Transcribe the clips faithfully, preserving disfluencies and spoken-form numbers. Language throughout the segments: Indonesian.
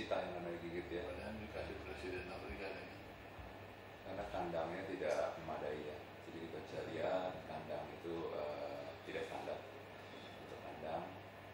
cita yang namanya gigit ya. Padahal dikasih Presiden Afrika ini. Karena kandangnya tidak memadai ya. Jadi kita bisa lihat kandang itu uh, tidak standar untuk kandang.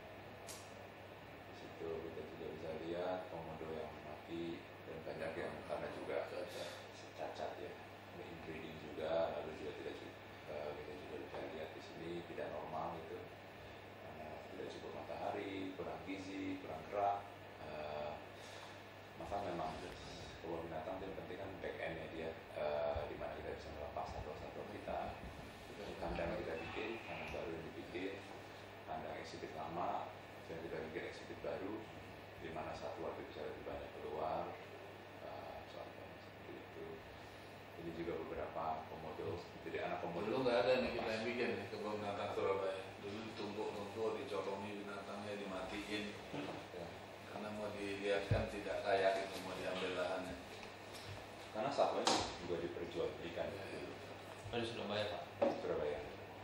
Di situ kita juga bisa lihat komodo yang mati dan banyak yang karena juga cacat ya, inbreeding juga, lalu juga tidak uh, kita juga bisa lihat di sini tidak normal gitu, karena tidak cukup matahari, kurang gizi, kurang gerak. Uh, maka memang kebun binatang itu yang penting kan back endnya dia, uh, di mana kita bisa melepas satwa-satwa kita. Kandang yang kita bikin, kandang baru yang dibikin, kandang exhibit lama, dan kita bikin exhibit baru, di mana satwa itu bisa lebih banyak keluar. Uh, contohnya seperti itu. Ini juga beberapa komodo. Jadi anak komodo. Dulu nggak ada nih kita yang bikin nih kebun binatang Surabaya. Dulu ditumpuk-tumpuk, dicolongi binatangnya, dimatiin. Ya. Karena mau dilihatkan tidak layak itu, mau diambil lahannya. Karena satwa juga diperjualbelikan. Ya, ya. Oh, di Surabaya Pak? Surabaya.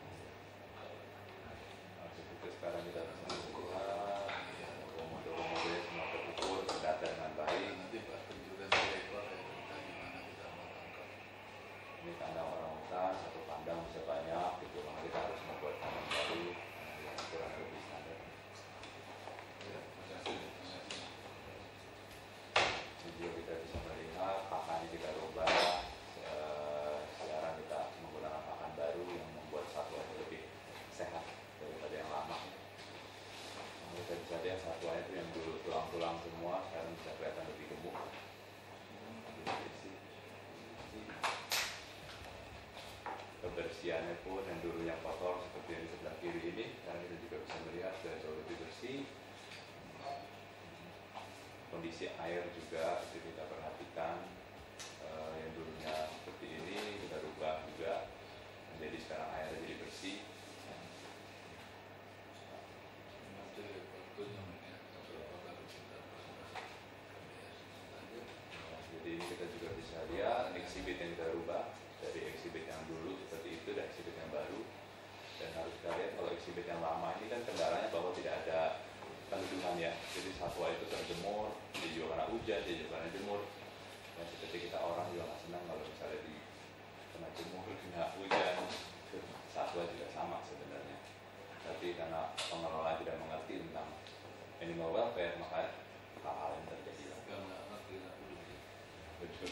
Nah, seperti sekarang kita bisa melihat komodo-komodo yang semua terukur, terdata dengan baik. Nanti pas penjualan ekor ya, kita gimana kita mau tangkap. Ini kandang orang hutan, satu kandang bisa banyak, gitu. Maka kita harus membuat kandang baru yang kurang lebih standar. Ya, terima kasih. Ini juga kita bisa melihat pakannya kita rubah. Sekarang kita menggunakan pakan baru yang membuat satwa itu lebih sehat daripada yang lama. Nah, kita bisa lihat satwanya itu yang dulu tulang-tulang semua sekarang bisa kelihatan lebih gemuk. Kebersihannya pun yang dulunya kotor seperti yang di sebelah kiri ini, sekarang kita juga bisa melihat sudah jauh lebih bersih. Kondisi air juga itu kita perhatikan, uh, yang dulunya seperti ini kita rubah juga menjadi sekarang airnya jadi bersih. Nanti waktunya ya, beberapa kali kita Nah, jadi ini kita juga bisa lihat exhibit yang kita rubah dari exhibit yang dulu seperti itu dan exhibit yang baru. Dan harus kita lihat kalau exhibit yang lama ini kan kendalanya bahwa tidak ada pelindungan ya, jadi satwa itu terjemur, dia juga karena hujan, dia juga karena jemur. Dan seperti kita orang juga nggak senang kalau misalnya di kena jemur, kena hujan. Satwa juga sama sebenarnya. Tapi karena pengelola tidak mengerti tentang animal welfare, maka hal-hal yang terjadi. nggak ngerti nggak peduli. Betul.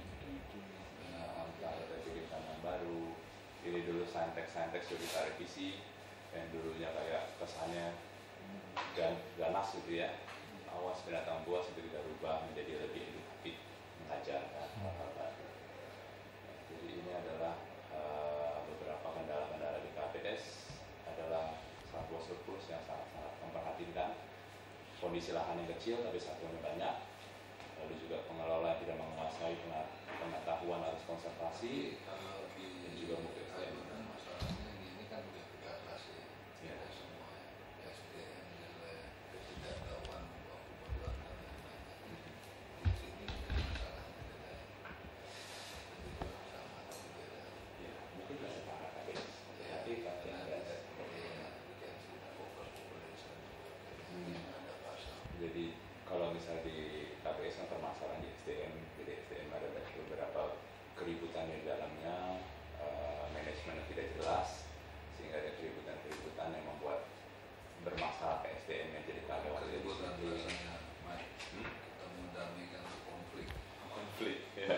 Nah, kita ada bikin kandang baru. Ini dulu Saintex-Saintex sudah kita revisi, yang dulunya kayak kesannya dan ganas gitu ya, awas binatang buas itu kita rubah menjadi lebih edukatif, mengajarkan hal-hal baru. Nah, jadi ini adalah uh, beberapa kendala-kendala di K P S, adalah satwa surplus yang sangat-sangat memperhatikan. Kondisi lahan yang kecil tapi satuannya banyak, lalu juga pengelola tidak menguasai pengetahuan harus konservasi. Kalau di Dan juga mungkin Kalimantan masalahnya ini kan udah tiga kelas ya, Ya. ada semua ya. S D M jelek, ketidaktahuan bahwa kebutuhan dan lain-lain. Di sini mungkin masalahnya beda. Itu juga sama tapi beda. Ya, mungkin bisa para K P S. Ya, Tapi kalau karena yang ada ada ya, retensi dan fokus population juga. Jadi Hmm. ada pasal. Jadi kalau misalnya di K P S yang permasalahan di S D M, jadi S D M ada beberapa keributan di dalamnya, uh, manajemen yang tidak jelas, sehingga ada keributan-keributan yang membuat bermasalah ke S D M yang jadi karyawan itu Keributan sendiri. rasanya, Mike. Hmm? Kita mendamaikan konflik. Konflik, ya.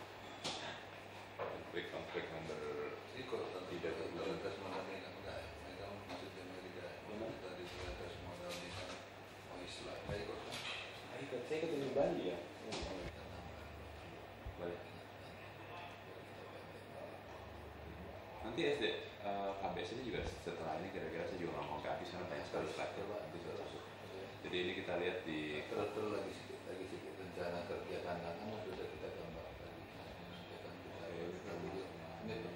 Konflik-konflik yang ber Ikut atau Tidak tidak betul. tes mendamaikan enggak ya? Mereka masuk di Amerika. Benar. Kita di tes mendamaikan mau Islam, nggak ikut kan? Nah, ikut, saya ikut di Bali ya. Kita nambah. Boleh. Nanti S D uh, K P S ini juga setelah ini kira-kira saya juga ngomong ke Abi, karena banyak sekali slide Coba nanti saya terus. cabut. Jadi ini kita lihat di Terus terus lagi sedikit lagi sedikit rencana kerja kandang kan sudah kita gambar tadi. Nanti akan kita kita video. Ini tuh.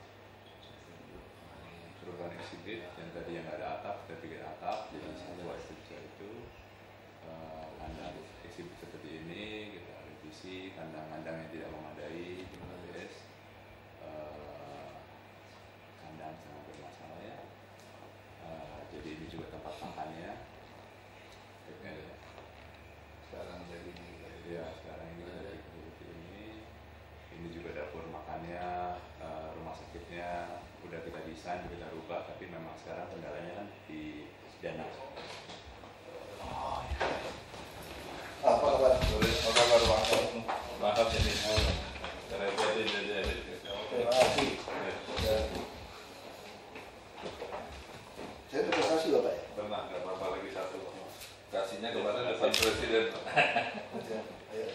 perubahan exhibit yang tadi yang nggak ada atap, kita bikin atap, jadi satwa itu bisa itu uh, kandang exhibit seperti ini, kita revisi kandang-kandang yang tidak memadai di K P S, uh, kandang sangat bermasalah ya. Uh, jadi ini juga tempat makannya. Oke. Sekarang jadi Pak, tapi memang sekarang kendalanya kan di dana. Oh, ya. Apa kabar? Apa kabar Bang? Maaf jadi terjadi jadi. Terima kasih. Saya terima kasih Bapak ya. Pernah nggak apa-apa lagi satu. Kasihnya kemarin depan presiden. Ayo.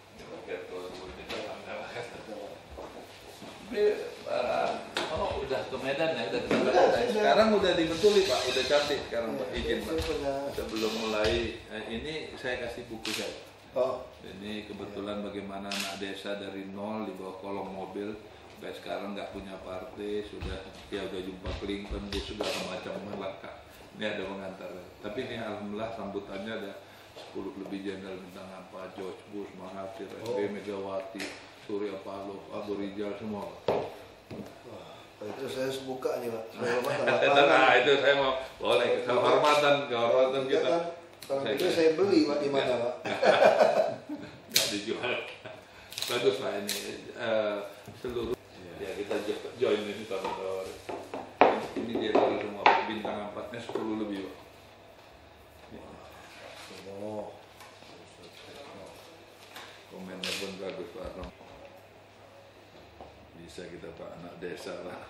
Ini, uh, oh udah ke Medan ya, udah ke Medan. Ya. Sekarang udah dibetuli Pak, udah cantik sekarang Pak, izin Pak. Sebelum mulai, eh, ini saya kasih buku saya. Oh. Ini kebetulan bagaimana anak desa dari nol di bawah kolong mobil, sampai sekarang nggak punya partai, sudah dia udah jumpa Clinton, dia sudah macam melangkah. Ini ada pengantar. Tapi ini alhamdulillah sambutannya ada sepuluh lebih jenderal bintang apa, George Bush, Mahathir, S B, Megawati, Surya Paloh, Abu Rizal semua. Wah, itu saya harus buka nih Pak. Supaya Bapak tanda Nah, tangan. itu saya mau boleh kehormatan, kehormatan Iya kita. kan? Kalau itu saya beli Pak di mana Pak? Nggak dijual. Bagus Pak ini eh, seluruh. Ya kita jo- join ini tahun-tahun. Ini dia kalau semua bintang empatnya sepuluh lebih Pak. Oh. Komennya pun bagus Pak Rom. Bisa kita Pak anak desa lah.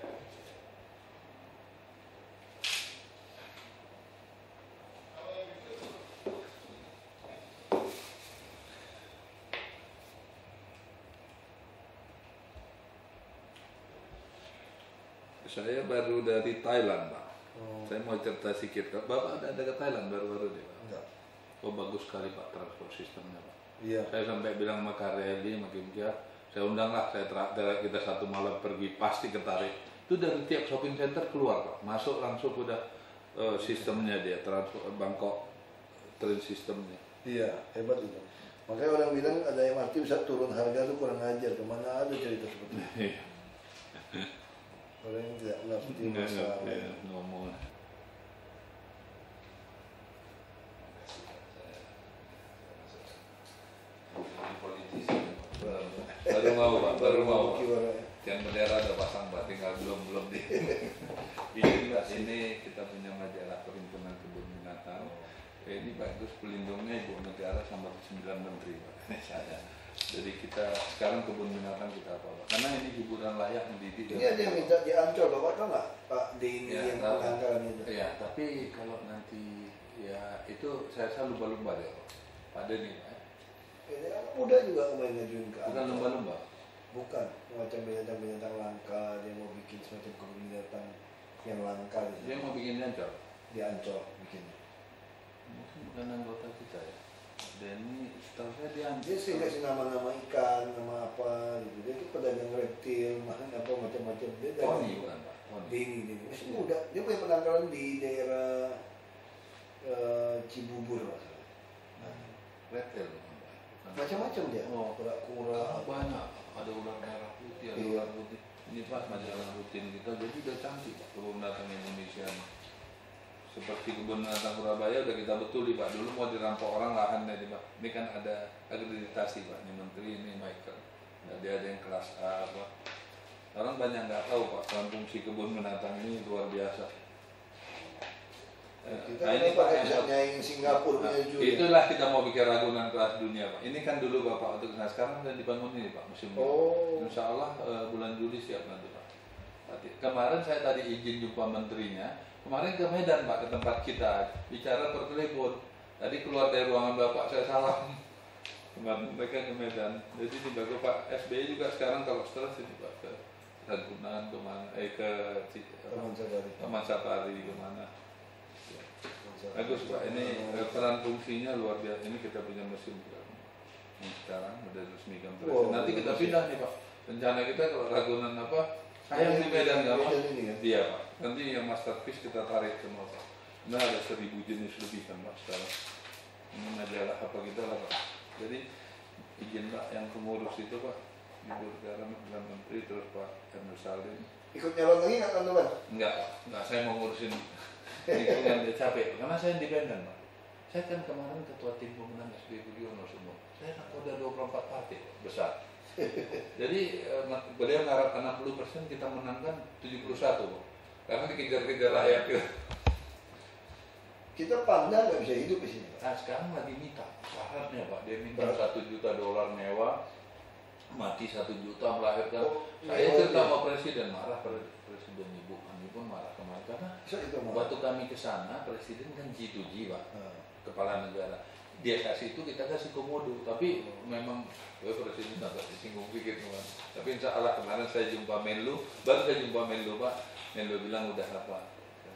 Saya baru dari Thailand Pak. Oh. Saya mau cerita sedikit. Bapak ada, ada ke Thailand baru-baru nih Pak. Enggak. Oh bagus sekali Pak transport sistemnya Pak. Iya. Saya sampai bilang sama Kareli, sama Kimkia, saya undang lah, saya terakhir kita satu malam pergi pasti ketarik. Itu dari tiap shopping center keluar Pak, masuk langsung udah uh, sistemnya dia, transport Bangkok train sistemnya. Iya, hebat itu. Makanya orang bilang ada M R T bisa turun harga tuh kurang ajar. Kemana ada cerita seperti itu? Orang yang tidak ngerti Nggak masalah. ngerti ya, ngomong. Baru mau Pak, baru mau Pak. Yang bendera udah pasang Pak, tinggal belum belum di. Ini Pak, ini kita punya majalah Perhimpunan Kebun Binatang. Eh, ini bagus pelindungnya ibu negara sama sembilan menteri Pak. Ini saya. Jadi kita sekarang kebun binatang kita apa Pak? Karena ini hiburan layak mendidik. Ini ada yang minta di Ancol, Bapak tahu nggak? Pak Denny Ya, yang tahu. penangkaran itu. Iya, tapi kalau nanti ya itu saya rasa lumba-lumba deh Pak. Pak Denny Pak. Ini anak muda juga kemarin ngajuin ke Bukan Ancol. lumba-lumba. Bukan, macam binatang-binatang langka. Dia mau bikin semacam kebun binatang yang langka di Dia mau bikin ancol. di Ancol bikin. Mungkin bukan anggota kita ya. Denny, setahu saya dia Dia sih kasih nama-nama ikan, nama apa gitu. Dia itu pedagang reptil, makan apa macam-macam. Dia dagang- Tony bukan Pak. Tony. Denny, Denny. Masih muda. Dia punya penangkaran di daerah eh, Cibubur. masalah. Reptil bukan Pak. Bukan. Macam-macam dia. Oh. Kura-kura. Ah, banyak. Ada ular merah putih, ada Iya. ular putih. Ini Pak majalah rutin kita, jadi udah cantik Pak kebun binatang Indonesia. Seperti kebun binatang Surabaya udah kita betuli Pak. Dulu mau dirampok orang lahannya di Pak. Ini kan ada akreditasi Pak. Ini menteri, ini Michael. Nah, dia ada yang kelas A apa. Orang banyak nggak tahu Pak, peran fungsi kebun binatang ini luar biasa. Eh, Kita nah, ini ini Pak pakai yang bisa nyaing Singapura Nah, punya juga. itulah kita mau bikin Ragunan kelas dunia Pak. Ini kan dulu Bapak untuk nah sekarang sudah dibangun ini Pak musim ini. Oh. Insya Allah eh, bulan Juli siap nanti Pak. Tadi, kemarin saya tadi izin jumpa menterinya. Kemarin ke Medan Pak, ke tempat kita bicara per telepon. Tadi keluar dari ruangan Bapak saya salam. Kemarin mereka ke Medan. Jadi di bagus Pak S B Y juga sekarang kalau stres ini Pak ke Ragunan kemana? Eh ke Ci- Taman Safari. Taman Safari kemana? Taman Safari. Bagus Pak, ini eh, peran fungsinya luar biasa. Ini kita punya musim yang sekarang udah resmi kan. Wow, Nanti kita bagus. pindah nih Pak. Rencana kita kalau Ragunan apa? Sayang di Medan nggak mau. Medan ini ya? Iya Pak. Nanti yang masterpiece kita tarik semua Pak. Ini ada seribu jenis lebih kan Pak sekarang. Ini majalah apa kita lah Pak. Jadi izin Pak yang pengurus itu Pak. Ibu Negara Perdana Menteri terus Pak Emil Salim. Ikut nyalon lagi nggak teman-teman? Enggak, Pak. Enggak, saya mau ngurusin lingkungan dia capek. Karena saya independen, Pak. Saya kan kemarin ketua tim pemenang S B Budiono semua. Saya nakoda dua puluh empat partai, Pak. Besar. Jadi, eh, beliau ngarap enam puluh persen, kita menangkan tujuh puluh satu, Pak. karena dikejar-kejar rakyat gitu. Kita pandang nggak bisa hidup di sini. Nah sekarang lagi minta syaratnya Pak, dia minta satu juta dolar nyewa, mati satu juta melahirkan. Oh, Saya oh, cerita iya. sama presiden, marah presiden ibu kami pun marah kemarin karena So, itu mah. waktu kami ke sana presiden kan G dua G Pak, Nah. kepala negara. Dia kasih itu kita kasih komodo, tapi memang ya, presiden agak disinggung sedikit kemarin. Tapi insya Allah kemarin saya jumpa Menlu, baru saya jumpa Menlu Pak, Menlu bilang udah apa?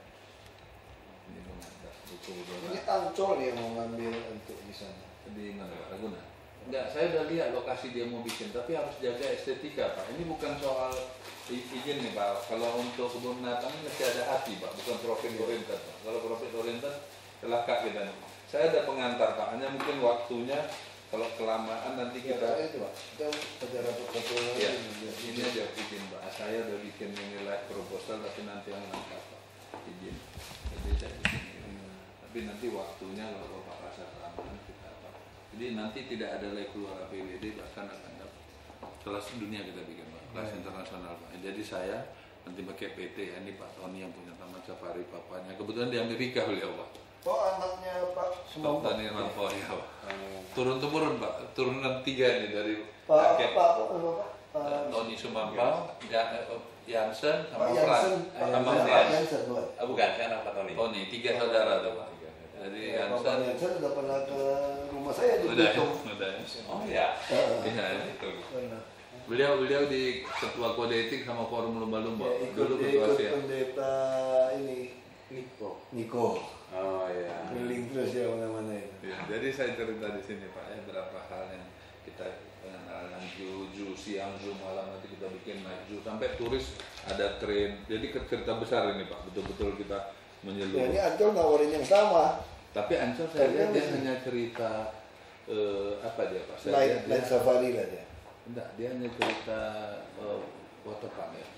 Ini mengantar buku Ini Ancol yang mau ngambil untuk di sana. di mana Pak Ragunan? Enggak, saya udah lihat lokasi dia mau bikin, tapi harus jaga estetika Pak. Ini bukan soal i- izin nih Pak. Kalau untuk kebun binatang ini mesti ada hati Pak, bukan profit oriented Pak. Kalau profit oriented celaka kita nih. Saya ada pengantar Pak, hanya mungkin waktunya kalau kelamaan nanti Kita kita. itu Pak. Kita ada rapat-rapat lagi. Ya, ini aja izin Pak. Saya udah bikin nilai proposal, tapi nanti yang lengkap Pak. Izin. Jadi saya bikin ini. Tapi nanti waktunya kalau Bapak rasa kelamaan kita apa. Jadi nanti tidak ada lagi keluar A P B D, bahkan akan dapat kelas dunia kita bikin Pak, kelas internasional Pak. Jadi saya nanti pakai P T, ini Pak Tony yang punya Taman Safari papanya. Kebetulan di Amerika beliau Pak. Oh anaknya Pak Pak Semampu. Tony Lampau ya Pak. Turun temurun Pak, turunan tiga nih dari Pak kakek. Pak Pak nama Pak. Uh, Tony Sumambang, Ya- uh, Jansen, sama Pak Fran, Jansen. sama Pak Fran. Jansen bukan. Ah, bukan, saya anak Pak Tony. Tony, tiga saudara tuh Pak. Jadi Ya, Pak Jansen, Jansen udah pernah ke rumah saya di udah, Bitung. udah. Oh ya. Eh, Iya, itu. Pernah. Beliau beliau di ketua kode etik sama forum lumba-lumba. Ya, ikut, Dulu ketua ikut saya. pendeta ini Niko. Niko. Oh ya. Keliling terus ya mana-mana itu. Ya, jadi saya cerita di sini Pak, ya berapa hal yang kita pengenalan Ju, siang, Ju, malam nanti kita bikin naik Ju, sampai turis ada tren. Jadi cerita besar ini Pak, betul-betul kita Ya menyeluruh. ini Ancol nawarin yang sama. Tapi Ancol saya Tapi lihat kan dia masih- hanya cerita eh, apa dia Pak? Saya Night, lihat night dia, safari lah dia. enggak, dia hanya cerita eh, water park ya.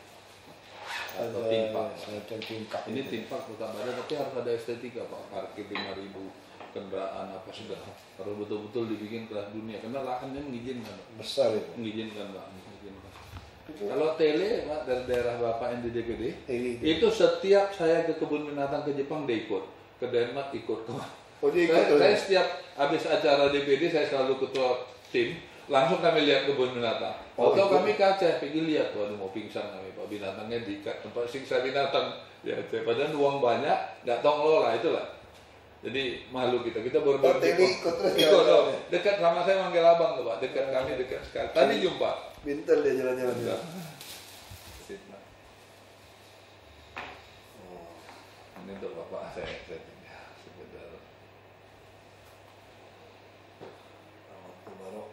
Atau Ada theme park. semacam theme park Ini gitu. theme park bukan badan, tapi harus ada estetika Pak. Parkir lima ribu kendaraan apa sudah. Harus betul-betul dibikin kelas dunia. Karena lahannya mengizinkan Pak. Besar itu. Mengizinkan Pak. Mengizinkan. Itu Kalau tele Pak dari daerah Bapak yang di D P D, tele itu. itu setiap saya ke kebun binatang ke Jepang dia ikut, ke Denmark ikut. Oh dia ikut Saya, tuh. saya setiap habis acara D P D saya selalu ketua tim, langsung kami lihat kebun binatang. Oh, Atau ikut. kami ke Aceh, pergi lihat, waduh mau pingsan kami Pak, binatangnya diikat tempat siksa binatang di Aceh. Padahal uang banyak, nggak tahu ngelola itulah. Jadi malu kita, kita baru Oh, tele ikut terus ya? Ikut, oh. Dekat sama saya manggil abang tuh Pak, dekat kami dekat sekali. Tadi jumpa. Pinter dia jalan-jalan. Udah. dia. Sip, Pak. Oh. Ini untuk Bapak saya, saya tinggal sebentar. Waktu baru.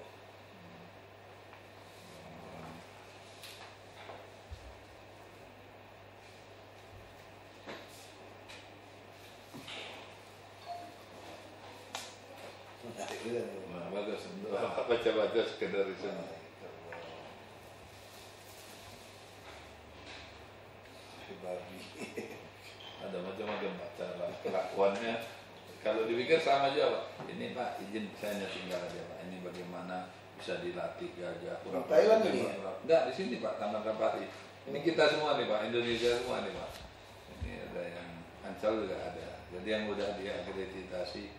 Menarik juga nih. Nah, bagus. Untuk Bapak baca-baca sekedar di sana. Si babi. Ada macam-macam Pak cara kelakuannya. Kalau dipikir sama aja Pak. Ini Pak izin saya hanya tinggal aja Pak. Ini bagaimana bisa dilatih gajah. Di Thailand ini ya? Enggak, di sini Pak, Taman Safari. Ini kita semua nih Pak, Indonesia semua nih Pak. Ini ada yang Ancol juga ada. Jadi yang udah diakreditasi.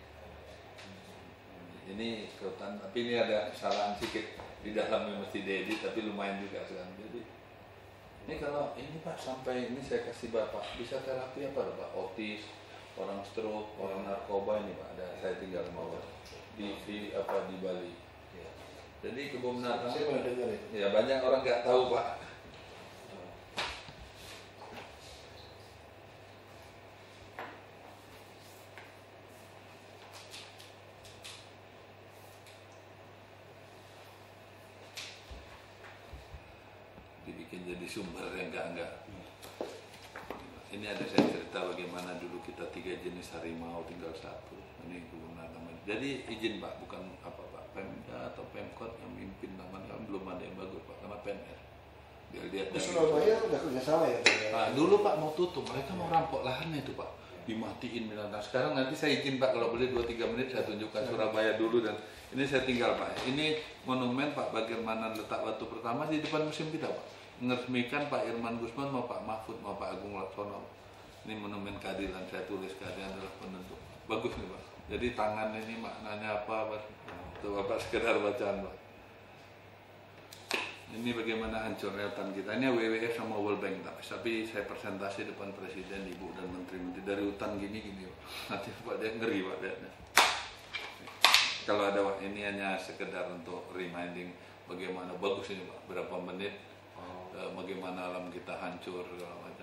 Ini kehutan, tapi ini ada kesalahan sedikit di dalamnya mesti diedit, tapi lumayan juga sekarang. Jadi ini kalau ini Pak sampai ini saya kasih Bapak bisa terapi apa Pak? Otis, orang stroke, orang narkoba ini Pak. Ada saya tinggal mau di, di apa di Bali. Jadi kebun binatang Saya pernah dengar ya. ya banyak orang nggak tahu Pak. Dibikin jadi sumber yang enggak-enggak. Ini ada saya cerita bagaimana dulu kita tiga jenis harimau tinggal satu. Ini kebun binatang. Jadi izin Pak, bukan apa Pak, Pemda atau Pemkot yang mimpin taman kan belum ada yang bagus Pak, karena P N R. Dia lihat Di dari Surabaya udah kerjasama ya? Nah, dulu Pak mau tutup, mereka mau rampok lahannya itu Pak, dimatiin binatang. Sekarang nanti saya izin Pak kalau boleh dua tiga menit saya tunjukkan Surabaya dulu dan ini saya tinggal Pak. Ini monumen Pak, bagaimana letak batu pertama di depan museum kita Pak. meresmikan Pak Irman Gusman mau Pak Mahfud mau Pak Agung Laksono. Ini monumen keadilan, saya tulis keadilan adalah penentu. Bagus nih Pak. Jadi tangan ini maknanya apa Pak? Itu Bapak sekedar bacaan Pak. Ini bagaimana hancurnya hutan kita. Ini W W F sama World Bank tapi saya presentasi depan Presiden, Ibu dan Menteri-Menteri dari hutan gini-gini Pak. Nanti Pak dia ngeri Pak lihatnya. Kalau ada Pak, ini hanya sekedar untuk reminding bagaimana bagus ini Pak. Berapa menit, oh. bagaimana alam kita hancur segala macam.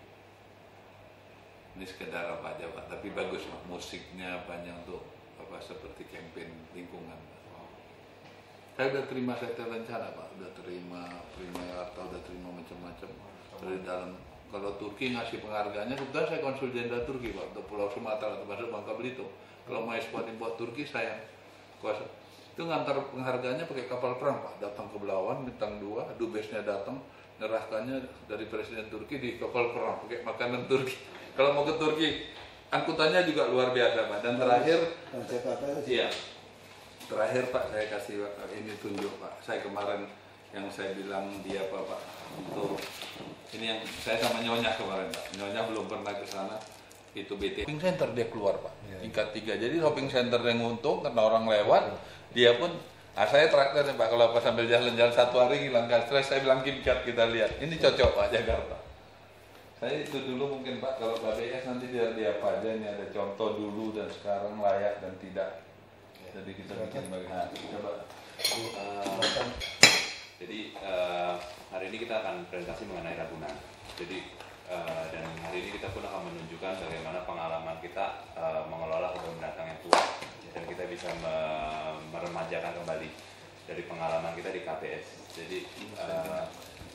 Ini sekedar apa aja Pak, tapi bagus Pak, musiknya banyak untuk apa seperti campaign lingkungan Pak. Saya udah terima sektor rencana Pak, udah terima Prima Yarta, udah terima macam-macam dari dalam. Kalau Turki ngasih penghargaannya, kebetulan saya konsul jenderal Turki Pak, untuk Pulau Sumatera termasuk Bangka Belitung. Kalau mau ekspor impor Turki saya kuasa. Itu ngantar penghargaannya pakai kapal perang Pak, datang ke Belawan, bintang dua, dubesnya datang, nyerahkannya dari Presiden Turki di kapal perang, pakai makanan Turki. Kalau mau ke Turki, angkutannya juga luar biasa Pak. Dan terakhir, iya, terakhir Pak saya kasih ini tunjuk Pak. Saya kemarin yang saya bilang dia apa Pak, untuk ini yang saya sama Nyonya kemarin Pak. Nyonya belum pernah ke sana. Itu B T shopping center dia keluar Pak, tingkat tiga. Jadi shopping center yang untung karena orang lewat, dia pun. Ah, saya traktir nih Pak, kalau pas sambil jalan-jalan satu hari hilang stres, saya bilang KimCat kita lihat. Ini cocok Pak Jakarta. Saya itu dulu mungkin Pak, kalau K B S nanti dia, dia apa aja, ini ada contoh dulu dan sekarang layak dan tidak. Jadi kita bikin bagaimana, coba. Uh, jadi uh, hari ini kita akan presentasi mengenai Ragunan. Jadi uh, dan hari ini kita pun akan menunjukkan bagaimana pengalaman kita uh, mengelola kebun binatang yang tua. Dan kita bisa me meremajakan kembali dari pengalaman kita di K B S. Jadi uh,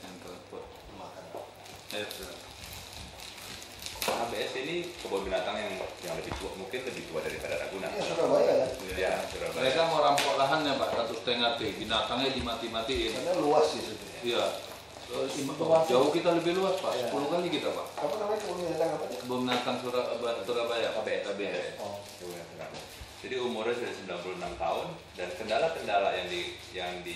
K B S ini kebun binatang yang yang lebih tua, mungkin lebih tua daripada Ragunan. Ya, Surabaya ya. Ya, Surabaya. Mereka mau rampok lahannya Pak, satu setengah T, binatangnya dimati-matiin. Karena luas sih sebetulnya. Iya. Jauh kita lebih luas Pak, ya. sepuluh kali kita Pak. Apa namanya kebun binatang apa? Kebun binatang Surabaya, Surabaya K B S. K B S. Oh. Jadi umurnya sudah sembilan puluh enam tahun dan kendala-kendala yang di yang di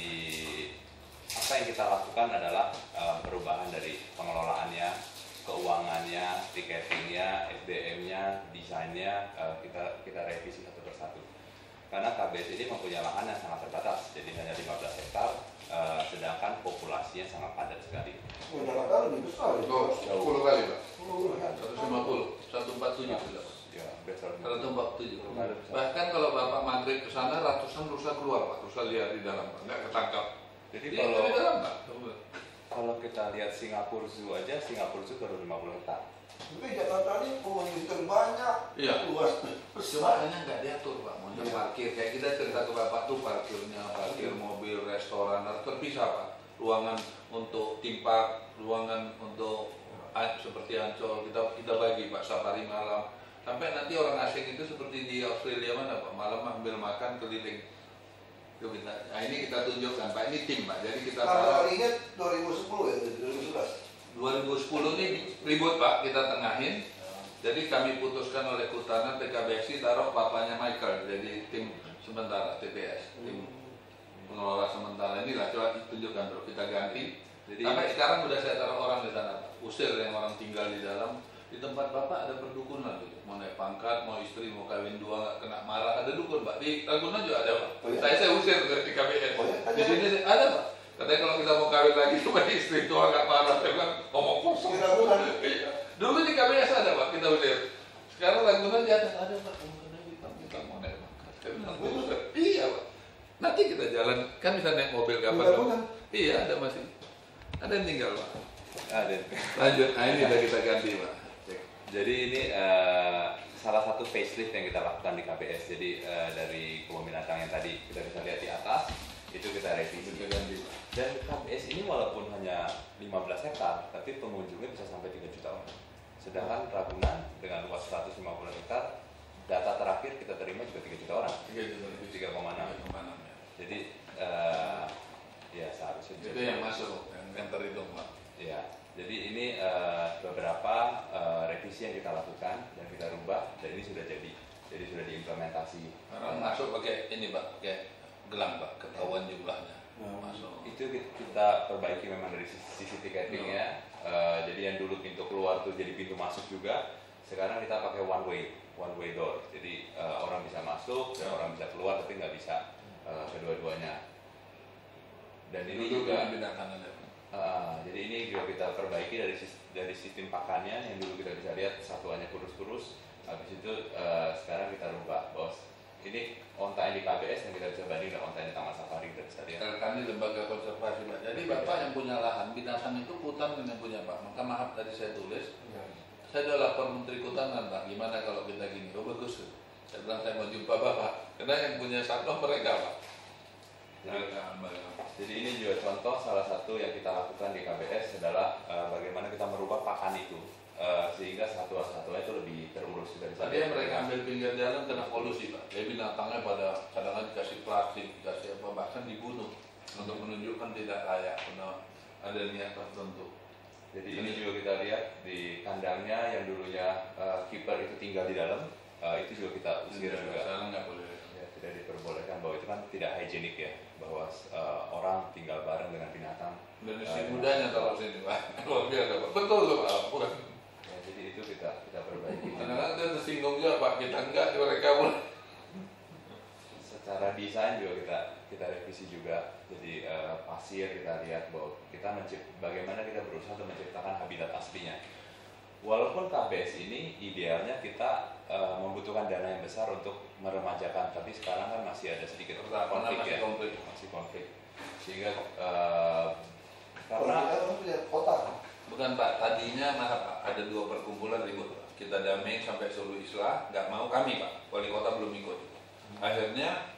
apa yang kita lakukan adalah uh, perubahan dari pengelolaannya, keuangannya, tiketingnya, S D M-nya, desainnya uh, kita kita revisi satu persatu. Karena K B S ini mempunyai lahan yang sangat terbatas, jadi hanya lima belas hektar, uh, sedangkan populasinya sangat padat sekali. Oh, Jakarta lebih besar. Oh, sepuluh kali Pak. seratus lima puluh, seratus empat puluh tujuh. Ya, besar. seratus empat puluh tujuh. Bahkan kalau Bapak maghrib ke sana ratusan rusa keluar Pak, rusa liar di dalam Pak, nggak ketangkap. Jadi Di, kalau di dalam Pak. kalau kita lihat Singapura Zoo aja, Singapura Zoo baru lima puluh hektar. Tapi Jakarta ini pengunjung terbanyak, Iya. luas, Cuma besar. hanya nggak diatur Pak, mau Iya. parkir. Kayak kita cerita ke Bapak tuh parkirnya, parkir mobil, restoran, harus terpisah Pak. Ruangan untuk theme park, ruangan untuk ah, seperti Ancol, kita kita bagi Pak, safari malam. Sampai nanti orang asing itu seperti di Australia mana Pak, malam ambil makan keliling. Itu kita, nah ini kita tunjukkan Pak, ini tim Pak, jadi kita Kalau ingat dua ribu sepuluh ya, dua ribu sebelas. dua ribu sepuluh ini ribut Pak, kita tengahin. Jadi kami putuskan oleh Kehutanan P K B S I taruh bapaknya Michael, jadi tim sementara T P S, tim pengelola sementara. Inilah coba tunjukkan bro, kita ganti. Jadi sampai sekarang udah saya taruh orang di sana Pak, usir yang orang tinggal di dalam. Di tempat Bapak ada perdukunan gitu, mau naik pangkat, mau istri, mau kawin dua nggak kena marah, ada dukun Pak. Di Ragunan juga ada Pak. Oh, iya? Saya saya usir dari K B S. Oh, iya? Di sini ada Pak. Katanya kalau kita mau kawin lagi cuma istri tua nggak marah, saya bilang ngomong kosong. Di Ragunan? Iya. Dulu di K B S ada Pak, kita usir. Sekarang Ragunan di atas ada Pak. Kamu kena hitam, kita mau naik pangkat. Saya bilang, iya Pak. Nanti kita jalan, kan bisa naik mobil kapan? Ragunan? Iya ada masih. Ada yang tinggal Pak. Ada. Lanjut, nah ini udah kita ganti Pak. Jadi ini uh, salah satu facelift yang kita lakukan di K B S. Jadi uh, dari kebun binatang yang tadi kita bisa lihat di atas, itu kita revisi. Dan K B S ini walaupun hanya lima belas hektar, tapi pengunjungnya bisa sampai tiga juta orang. Sedangkan Ragunan dengan luas seratus lima puluh hektar, data terakhir kita terima juga tiga juta orang. tiga koma enam. Jadi uh, ya seharusnya Itu yang masuk, yang, yang terhitung Pak. Ya. Jadi ini uh, beberapa uh, revisi yang kita lakukan dan kita rubah dan ini sudah jadi, jadi sudah diimplementasi. Orang masuk pakai ini Pak, pakai gelang Pak, ketahuan jumlahnya. masuk. Itu kita perbaiki memang dari sisi tiketingnya. Uh, jadi yang dulu pintu keluar tuh jadi pintu masuk juga. Sekarang kita pakai one way, one way door. Jadi uh, orang bisa masuk dan orang bisa keluar, tapi nggak bisa uh, kedua-duanya. Dan ini Dulu juga bedakan ada. Uh, jadi ini juga kita perbaiki dari dari sistem pakannya yang dulu kita bisa lihat satuannya kurus-kurus. Habis itu uh, sekarang kita rubah, bos. Ini onta di K B S yang kita bisa banding dengan onta di Taman Safari kita bisa lihat. Karena kami lembaga konservasi Pak. Jadi Bapak yang punya lahan, binatang itu hutan yang punya Pak. Maka maaf tadi saya tulis, saya sudah lapor Menteri Kehutanan Pak. Gimana kalau kita gini? Oh bagus. Saya bilang saya mau jumpa Bapak. Karena yang punya satwa mereka Pak. Jadi, jadi ini juga contoh salah satu yang kita lakukan di K B S adalah uh, bagaimana kita merubah pakan itu uh, sehingga satwa-satwa itu lebih terurus dari Tadi yang mereka ambil pinggir jalan kena polusi Pak. Jadi binatangnya pada kadang-kadang dikasih plastik, dikasih apa bahkan dibunuh untuk menunjukkan tidak layak karena ada niat tertentu. Jadi ini juga kita lihat di kandangnya yang dulunya uh, keeper itu tinggal di dalam, uh, itu juga kita usir juga. Sekarang nggak boleh. Ya, tidak diperbolehkan bahwa itu kan tidak higienik ya, bahwa uh, orang tinggal bareng dengan binatang. Dan Uh, si mudanya taruh sini Pak. Luar biasa Pak. Betul tuh Pak. Bukan. Ya, jadi itu kita kita perbaiki. Kadang-kadang dia tersinggung juga Pak. Kita enggak, mereka pun. Secara desain juga kita kita revisi juga. Jadi uh, pasir kita lihat bahwa kita mencipt, bagaimana kita berusaha untuk menciptakan habitat aslinya. Walaupun K B S ini idealnya kita uh, membutuhkan dana yang besar untuk meremajakan, tapi sekarang kan masih ada sedikit konflik masih ya, konflik. masih konflik. Sehingga uh, Karena karena kita punya kota kan? Bukan Pak, tadinya maaf Pak, ada dua perkumpulan ribut Pak. Kita damai sampai seluruh Islah, nggak mau kami Pak, wali kota belum ikut. Akhirnya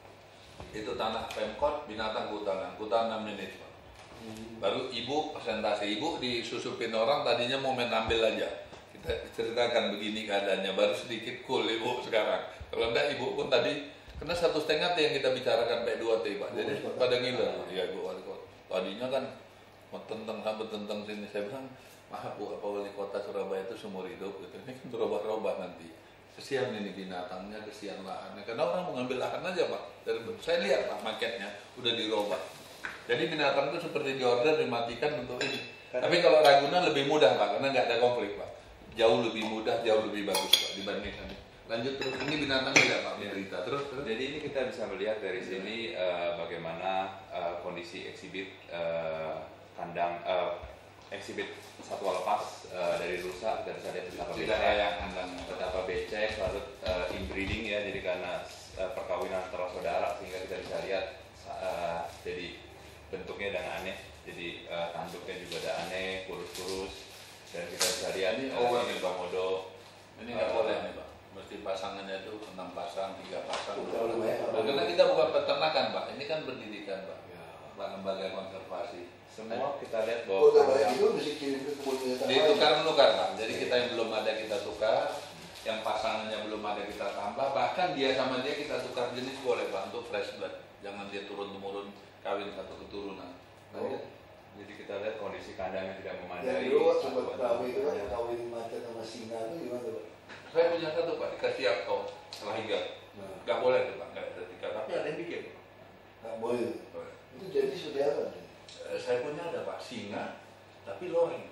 itu tanah Pemkot, binatang kehutanan, kehutanan manage Pak. Baru ibu presentasi, ibu disusupin orang tadinya mau main ambil aja. Kita ceritakan begini keadaannya, baru sedikit cool ibu sekarang. Kalau enggak ibu pun tadi, karena satu setengah T yang kita bicarakan P dua T Pak, jadi pada ngiler. Iya ibu wali kota. Tadinya kan mau tentang sampai tentang sini, saya bilang maaf bu, apa wali kota Surabaya itu seumur hidup gitu. Ini kan berubah-ubah nanti. Kesian ini binatangnya, kesian lahannya. Karena orang mengambil lahan aja Pak. Dari, saya lihat Pak marketnya udah dirubah. Jadi binatang itu seperti diorder, dimatikan untuk ini. Karena, tapi kalau Ragunan lebih mudah Pak, karena nggak ada konflik Pak. Jauh lebih mudah, jauh lebih bagus Pak dibandingkan. Lanjut terus, ini binatang tidak Pak, berita terus, terus. Jadi ini kita bisa melihat dari sini uh, bagaimana uh, kondisi eksibit uh, kandang uh, eksibit satwa lepas uh, dari rusa. Kita bisa lihat betapa Tidak becek, layak kandang. betapa becek, lalu uh, inbreeding ya, jadi karena uh, perkawinan antara saudara sehingga kita bisa lihat uh, jadi bentuknya dan aneh, jadi uh, tanduknya juga ada aneh, kurus-kurus, dan kita bisa lihat Ini uh, over ini nih, Pak. komodo. Ini nggak boleh nih Pak. Mesti pasangannya itu enam pasang, tiga pasang. Udah, udah banyak. Nah, karena kita bukan peternakan Pak, ini kan pendidikan Pak. Pak lembaga konservasi. Semua kita lihat bahwa Oh, udah banyak itu mesti kirim ke kebun binatang lain. Ditukar menukar Pak. Jadi kita yang belum ada kita tukar, yang pasangannya belum ada kita tambah, bahkan dia sama dia kita tukar jenis boleh Pak untuk fresh blood. Jangan dia turun temurun kawin satu keturunan. Oh. jadi kita lihat kondisi kandangnya tidak Yang memadai. dulu sempat satuan kawin itu kan satuannya. kawin macan sama singa itu gimana Pak? Saya punya satu Pak dikasih akto setelah hingga. Nah, Gak boleh tuh Pak, nggak ada tiga. Tapi ada yang bikin. nggak boleh. Boleh. Itu jadi seperti apa? Eh, saya punya ada Pak singa, tapi loreng.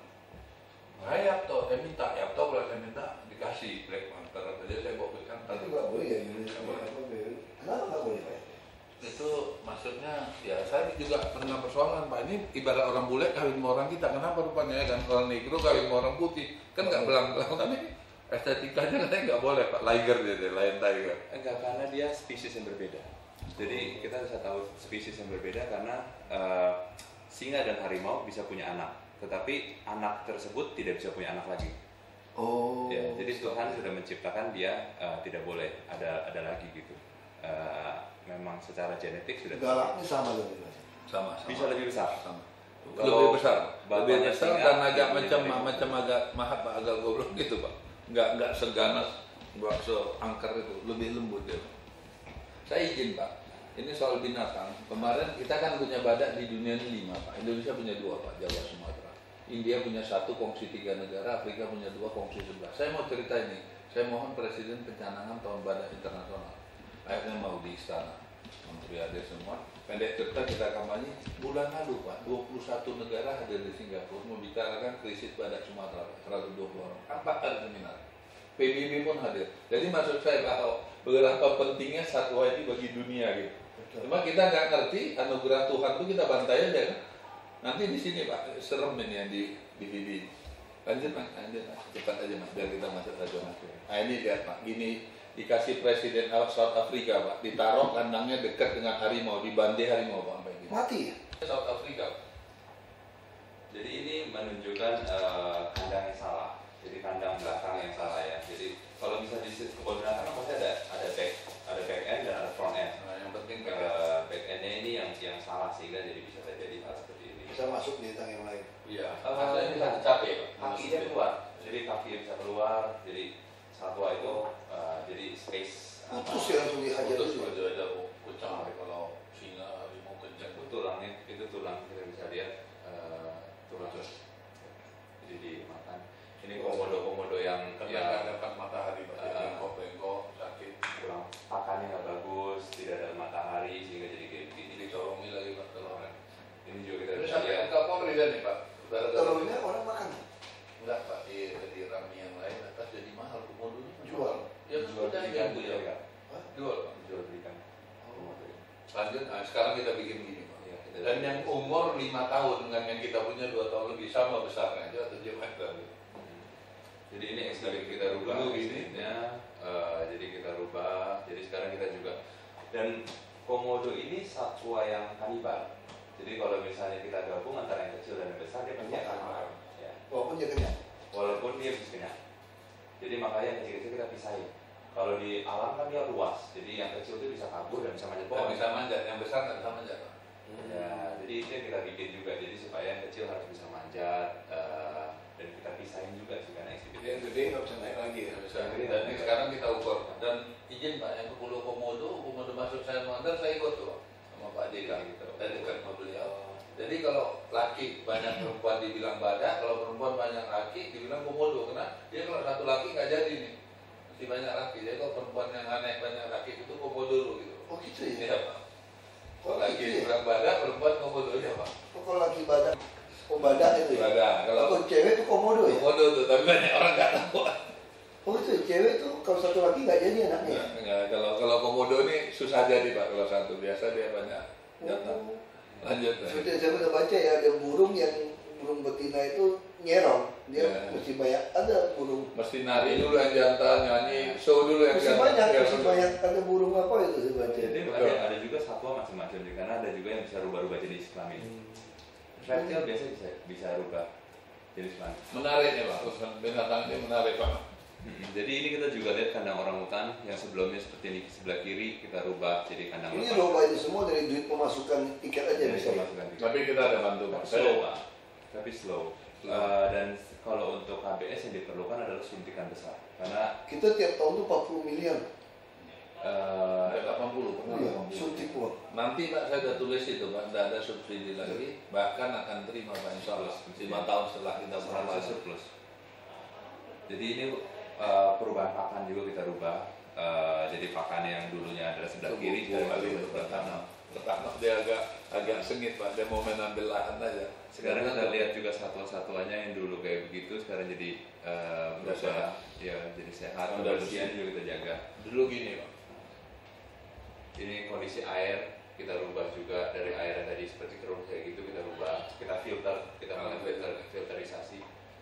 Saya akto, saya minta, ya akto kalau saya minta dikasih black panther. Jadi saya bawa ke kantor. Itu nggak boleh ya Indonesia. Nggak boleh. Apa, Bel? Kenapa nggak boleh Pak? Itu maksudnya ya saya juga pernah persoalan Pak, ini ibarat orang bule kawin sama orang kita, kenapa rupanya ya kan orang negro kawin sama orang putih kan nggak belang-belang, tapi estetikanya katanya nggak boleh Pak, liger dia, lion tiger. Enggak, karena dia spesies yang berbeda. Jadi kita bisa tahu spesies yang berbeda karena uh, singa dan harimau bisa punya anak, tetapi anak tersebut tidak bisa punya anak lagi. Oh. Ya, jadi Tuhan sudah menciptakan dia uh, tidak boleh ada ada lagi gitu. Uh, memang secara genetik sudah Galaknya sama gitu. Sama, sama. bisa lebih besar. Sama. Kalau Lebih besar, lebih bapaknya besar singa, dan agak ibunya macam harimau. macam agak mahat Pak, agak goblok gitu Pak. Nggak nggak seganas, nggak seangker itu, lebih lembut dia. Saya izin Pak. Ini soal binatang. Kemarin kita kan punya badak di dunia ini lima Pak. Indonesia punya dua Pak, Jawa Sumatera. India punya satu, kongsi tiga negara. Afrika punya dua, kongsi sebelas. Saya mau cerita ini. Saya mohon Presiden pencanangan tahun badak internasional. Akhirnya mau di istana. Menteri ada semua. pendek cerita kita kampanye bulan lalu Pak, dua puluh satu negara hadir di Singapura membicarakan krisis badak Sumatera, seratus dua puluh orang, empat kali seminar. P B B pun hadir. Jadi maksud saya Pak, berapa pentingnya satwa ini bagi dunia gitu. Cuma kita nggak ngerti anugerah Tuhan itu kita bantai aja kan. Nanti di sini Pak, serem ini yang di di D V D. Lanjut Mas, lanjut Mas, cepat aja Mas, biar kita masuk saja Mas. Nah ini lihat Pak, gini dikasih Presiden South Africa Pak, ditaruh kandangnya dekat dengan harimau, dibanding harimau Pak sampai gini. Mati ya? South Africa. Jadi ini menunjukkan uh, kandang yang salah. Jadi kandang belakang yang salah ya. Jadi kalau bisa di kebun binatang kan pasti ada ada back ada back end dan ada front end. Nah, yang penting Uh, back endnya ini yang yang salah sehingga jadi bisa terjadi hal seperti ini. Bisa masuk di tang yang lain. iya, Uh, rasanya bisa capek Pak. Kakinya keluar, jadi kaki bisa keluar, jadi satwa itu uh, jadi space Putus ya langsung dihajar Putus dulu. aja ada kucang kalau singa harimau kencang. itu tulangnya, itu tulang kita bisa lihat uh, tulang jadi dimakan. Ini komodo-komodo yang Karena yang nggak dapat matahari Pak, Ah. bengkok-bengkok, sakit. tulang pakannya nggak bagus, tidak ada matahari sehingga jadi kayak begini. Ditolongi lagi Pak telurnya. Ini juga kita Terus bisa sampai lihat. ke Kapolri kan nih Pak. Gara-gara Telurnya orang makan. enggak Pak, di, di Rami yang lain atas jadi mahal komodonya. Jual. Ya kan Jual sudah belikan, ya Bu jual ya. belikan. Hah? Jual Pak. Jual belikan. Komodo. Lanjut, nah, sekarang kita bikin gini Pak. Ya, kita Dan yang umur lima tahun dengan yang kita punya dua tahun lebih sama besarnya aja tujuh meter. Jadi ini eksperimen kita rubah Dulu gini. eksperimennya, eh, jadi kita rubah. Jadi sekarang kita juga dan komodo ini satwa yang kanibal. Jadi kalau misalnya kita gabung antara yang kecil dan yang besar dia pasti akan makan. Ya. Walaupun dia kenyang. Walaupun dia bisa kenyang. Jadi makanya yang kecil-kecil kita pisahin. Kalau di alam kan dia luas, jadi yang kecil itu bisa kabur dan bisa manjat Nggak pohon. bisa manjat, yang besar nggak bisa manjat Pak. Ya, jadi itu yang kita bikin juga. Jadi supaya yang kecil harus bisa manjat eh, dan kita pisahin juga sih karena eksibit. Yang gede nggak bisa naik lagi ya. Nggak bisa. Dan ini sekarang kita ukur. Dan izin Pak, yang ke Pulau Komodo, Komodo masuk saya mengantar, saya ikut tuh Pak, sama Pak Jeka. Gitu. Saya dekat sama beliau. Jadi kalau laki banyak perempuan dibilang badak, kalau perempuan banyak laki dibilang komodo. Karena dia kalau satu laki nggak jadi nih, mesti banyak laki. Jadi kalau perempuan yang aneh banyak laki itu komodo dulu gitu. Oh gitu ya? Iya Pak. Kalau Oh laki gitu ya? dibilang badak, perempuan komodo ya Pak. Oh, kalau laki badak, oh badak itu ya? Badak. Kalau Kalau cewek itu komodo ya? komodo tuh, tapi banyak orang nggak tahu. Oh itu ya, cewek itu kalau satu laki nggak jadi anaknya ya? Enggak, kalau kalau komodo ini susah jadi Pak. Kalau satu biasa dia banyak jatah. Oh. Lanjut. Seperti saya pernah baca ya, ada burung yang burung betina itu nyerong, dia Ya. mesti banyak, ada burung Mesti nari dulu yang jantan, nyanyi, show dulu yang mesti jantan. banyak, Ya, mesti betul. banyak, ada burung apa itu saya baca. Jadi Betul. ada, ada juga satwa macam-macam nih, karena ada juga yang bisa rubah-rubah jenis kelamin. Reptil biasa bisa bisa rubah jenis kelamin. Menarik ya Pak, urusan binatang ini menarik Pak. Hmm, Jadi ini kita juga lihat kandang orangutan yang sebelumnya seperti ini sebelah kiri kita rubah jadi kandang Ini lepas. lomba ini semua dari duit pemasukan tiket aja Jadi bisa ya? pemasukan tiket. Tapi kita ada bantu Pak. Slow Pak, tapi slow. Slow. Eh, dan kalau untuk K B S yang diperlukan adalah suntikan besar karena Kita tiap tahun tuh empat puluh miliar. eh, Ada delapan puluh. Iya, suntik uang. Nanti Pak saya sudah tulis itu Pak, tidak ada subsidi lagi, bahkan akan terima Pak Insya Allah lima tahun setelah kita harusnya berhasil. surplus. Jadi ini eh, perubahan pakan juga kita rubah. Eh, jadi pakan yang dulunya adalah sebelah kiri sekarang kali kita itu sebelah kanan. pertama dia agak agak sengit Pak, dia mau menambil lahan aja. Sekarang kita lihat juga satwa-satwanya yang dulu kayak begitu sekarang jadi eh, Udah sehat. berubah, ya jadi sehat. Udah Kebersihan bersih. juga kita jaga. Dulu gini Pak. Ini kondisi air kita rubah juga dari air yang tadi seperti keruh kayak gitu kita rubah, kita filter, kita Ah, melakukan filter, filterisasi.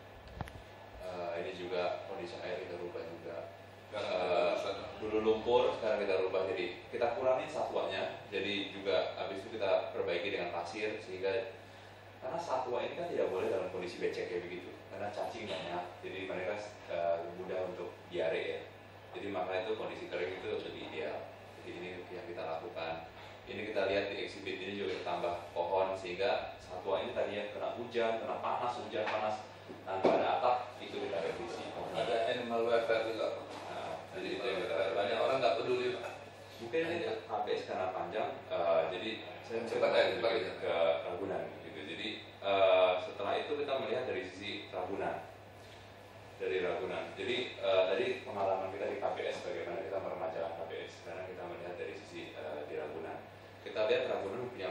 Eh, ini juga kondisi air kita rubah juga. Eh, dulu lumpur, sekarang kita rubah jadi kita kurangin satwanya, jadi juga habis itu kita perbaiki dengan pasir sehingga karena satwa ini kan tidak boleh dalam kondisi becek kayak begitu, karena cacing banyak, jadi mereka eh, mudah untuk diare ya. Jadi maka itu kondisi kering itu lebih ideal. Jadi ini yang kita lakukan. Ini kita lihat di exhibit ini juga kita tambah pohon sehingga satwa ini tadinya kena hujan, kena panas, hujan panas tanpa ada atap itu kita revisi. Ada animal welfare juga Pak. Nah, Jadi jadi itu yang kita banyak orang nggak peduli Pak. mungkin ini H B S karena panjang, eh, jadi saya Cepat aja, cepat aja. ke Ragunan gitu. Jadi eh, setelah itu kita melihat dari sisi Ragunan, dari Ragunan. Jadi eh, tadi pengalaman kita di K B S bagaimana kita meremajakan K B S. Sekarang kita melihat dari sisi eh, di Ragunan. Kita lihat Ragunan punya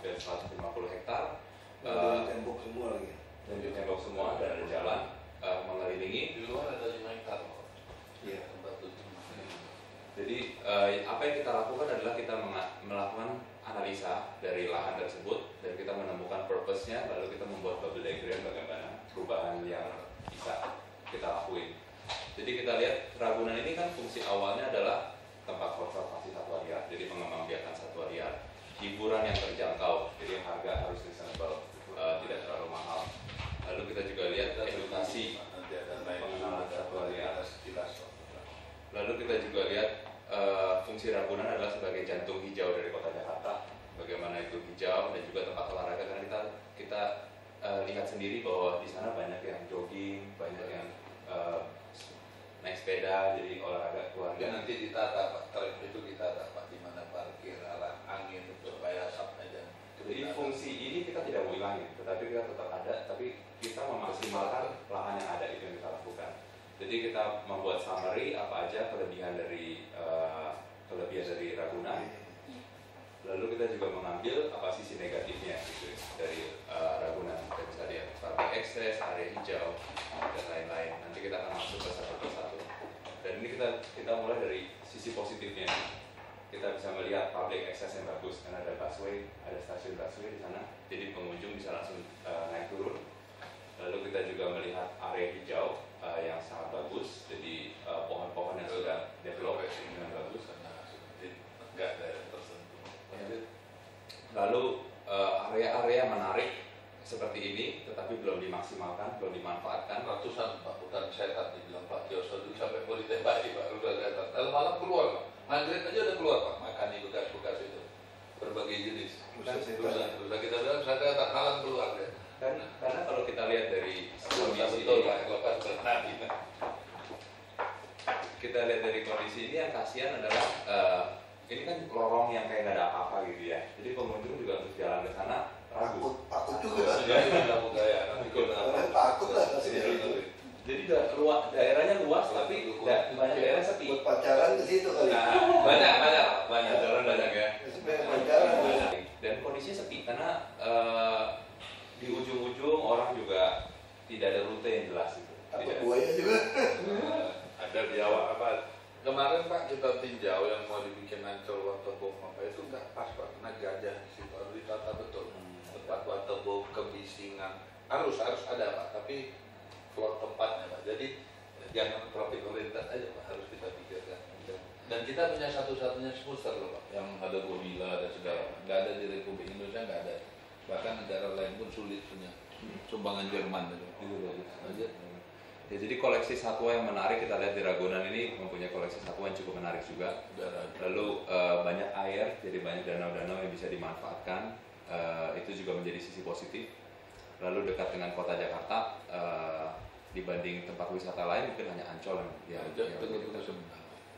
hampir seratus lima puluh hektar. Ada tembok semua lagi. Dan di tembok semua dan ada jalan uh, mengelilingi. Di luar ada lima hektar. Iya. Tempat tujuh. Jadi uh, apa yang kita lakukan adalah kita melakukan analisa dari lahan tersebut dan kita menemukan purpose-nya, lalu kita membuat bubble diagram bagaimana perubahan yang bisa kita lakuin. Jadi kita lihat Ragunan ini kan fungsi awalnya adalah tempat konservasi satwa liar, jadi pengembangbiakan satwa liar, hiburan yang terjangkau, jadi harga harus reasonable, uh, tidak terlalu mahal. Lalu kita juga lihat edukasi pengenalan satwa liar. Lalu kita juga lihat uh, fungsi Ragunan adalah sebagai jantung hijau dari kota Jakarta. Bagaimana itu hijau dan juga tempat olahraga, karena kita kita uh, lihat sendiri bahwa di sana banyak yang jogging, banyak yang uh, naik sepeda, jadi olahraga keluarga. Ya, nanti ditata Pak, tarif itu ditata Pak, di mana parkir, arah angin supaya asap aja. Jadi fungsi ini kita tidak mau hilangin, tetapi kita tetap ada, tapi kita memaksimalkan lahan yang ada, itu yang kita lakukan. Jadi kita membuat summary apa aja kelebihan dari uh, kelebihan dari Ragunan. Lalu kita juga mengambil apa sisi negatifnya gitu dari uh, Ragunan. Kita bisa lihat parkir akses, area hijau dan lain-lain. Nanti kita akan masuk ke satu persatu. Dan ini kita kita mulai dari sisi positifnya. Kita bisa melihat public access yang bagus karena ada busway, ada stasiun busway di sana. Jadi pengunjung bisa langsung uh, naik turun. Lalu kita juga melihat area hijau uh, yang sangat bagus. Jadi uh, pohon-pohon yang sudah develop dengan bagus Karena seperti enggak daerah tersentuh. Lalu uh, area-area menarik seperti ini, tetapi belum dimaksimalkan, belum dimanfaatkan. Ratusan Pak, bukan saya tadi bilang Pak Tioso itu sampai mau ditembaki Pak, udah datang. Lalu malam keluar Pak, maghrib aja udah keluar Pak, makan di bekas-bekas itu berbagai jenis. Rusa setan. Rusa, rusa kita bilang saya datang malam keluar deh. Karena, karena kalau kita lihat dari kondisi betul ini, Pak, lepas bernabi. kita lihat dari kondisi ini yang kasihan adalah uh, ini kan lorong yang kayak nggak ada apa-apa gitu ya. Jadi pengunjung juga untuk jalan ke sana ragu. Takut, takut juga. Sudah kamu gaya, nanti kita Orang takut lah pasti. Jadi udah luas, daerahnya luas tapi da- banyak daerah sepi. Buat pacaran ke situ kali. Nah, banyak banyak banyak jalan banyak ya. Supaya pacaran. Dan kondisinya sepi karena uh, di ujung-ujung orang juga tidak ada rute yang jelas itu. Apa Tidak. buaya juga. ada di awal apa? Kemarin Pak kita tinjau yang mau dibikin Ancol waterboom apa itu nggak pas Pak, karena gajah di situ harus ditata betul. Tempat waterboom, kebisingan harus harus ada Pak, tapi floor tempatnya Pak. Jadi jangan traffic oriented aja Pak, harus kita pikirkan. Dan kita punya satu-satunya smoother loh Pak, yang ada gorila dan segala. Nggak ada di Republik Indonesia, nggak ada. Bahkan negara lain pun sulit punya. Sumbangan Jerman itu. Itu bagus. Aja. Ya, jadi koleksi satwa yang menarik kita lihat di Ragunan ini mempunyai koleksi satwa yang cukup menarik juga. Lalu uh, banyak air, jadi banyak danau-danau yang bisa dimanfaatkan. Uh, itu juga menjadi sisi positif. Lalu dekat dengan kota Jakarta, uh, dibanding tempat wisata lain mungkin hanya Ancol yang Ya, yang tunggu-tunggu sebentar.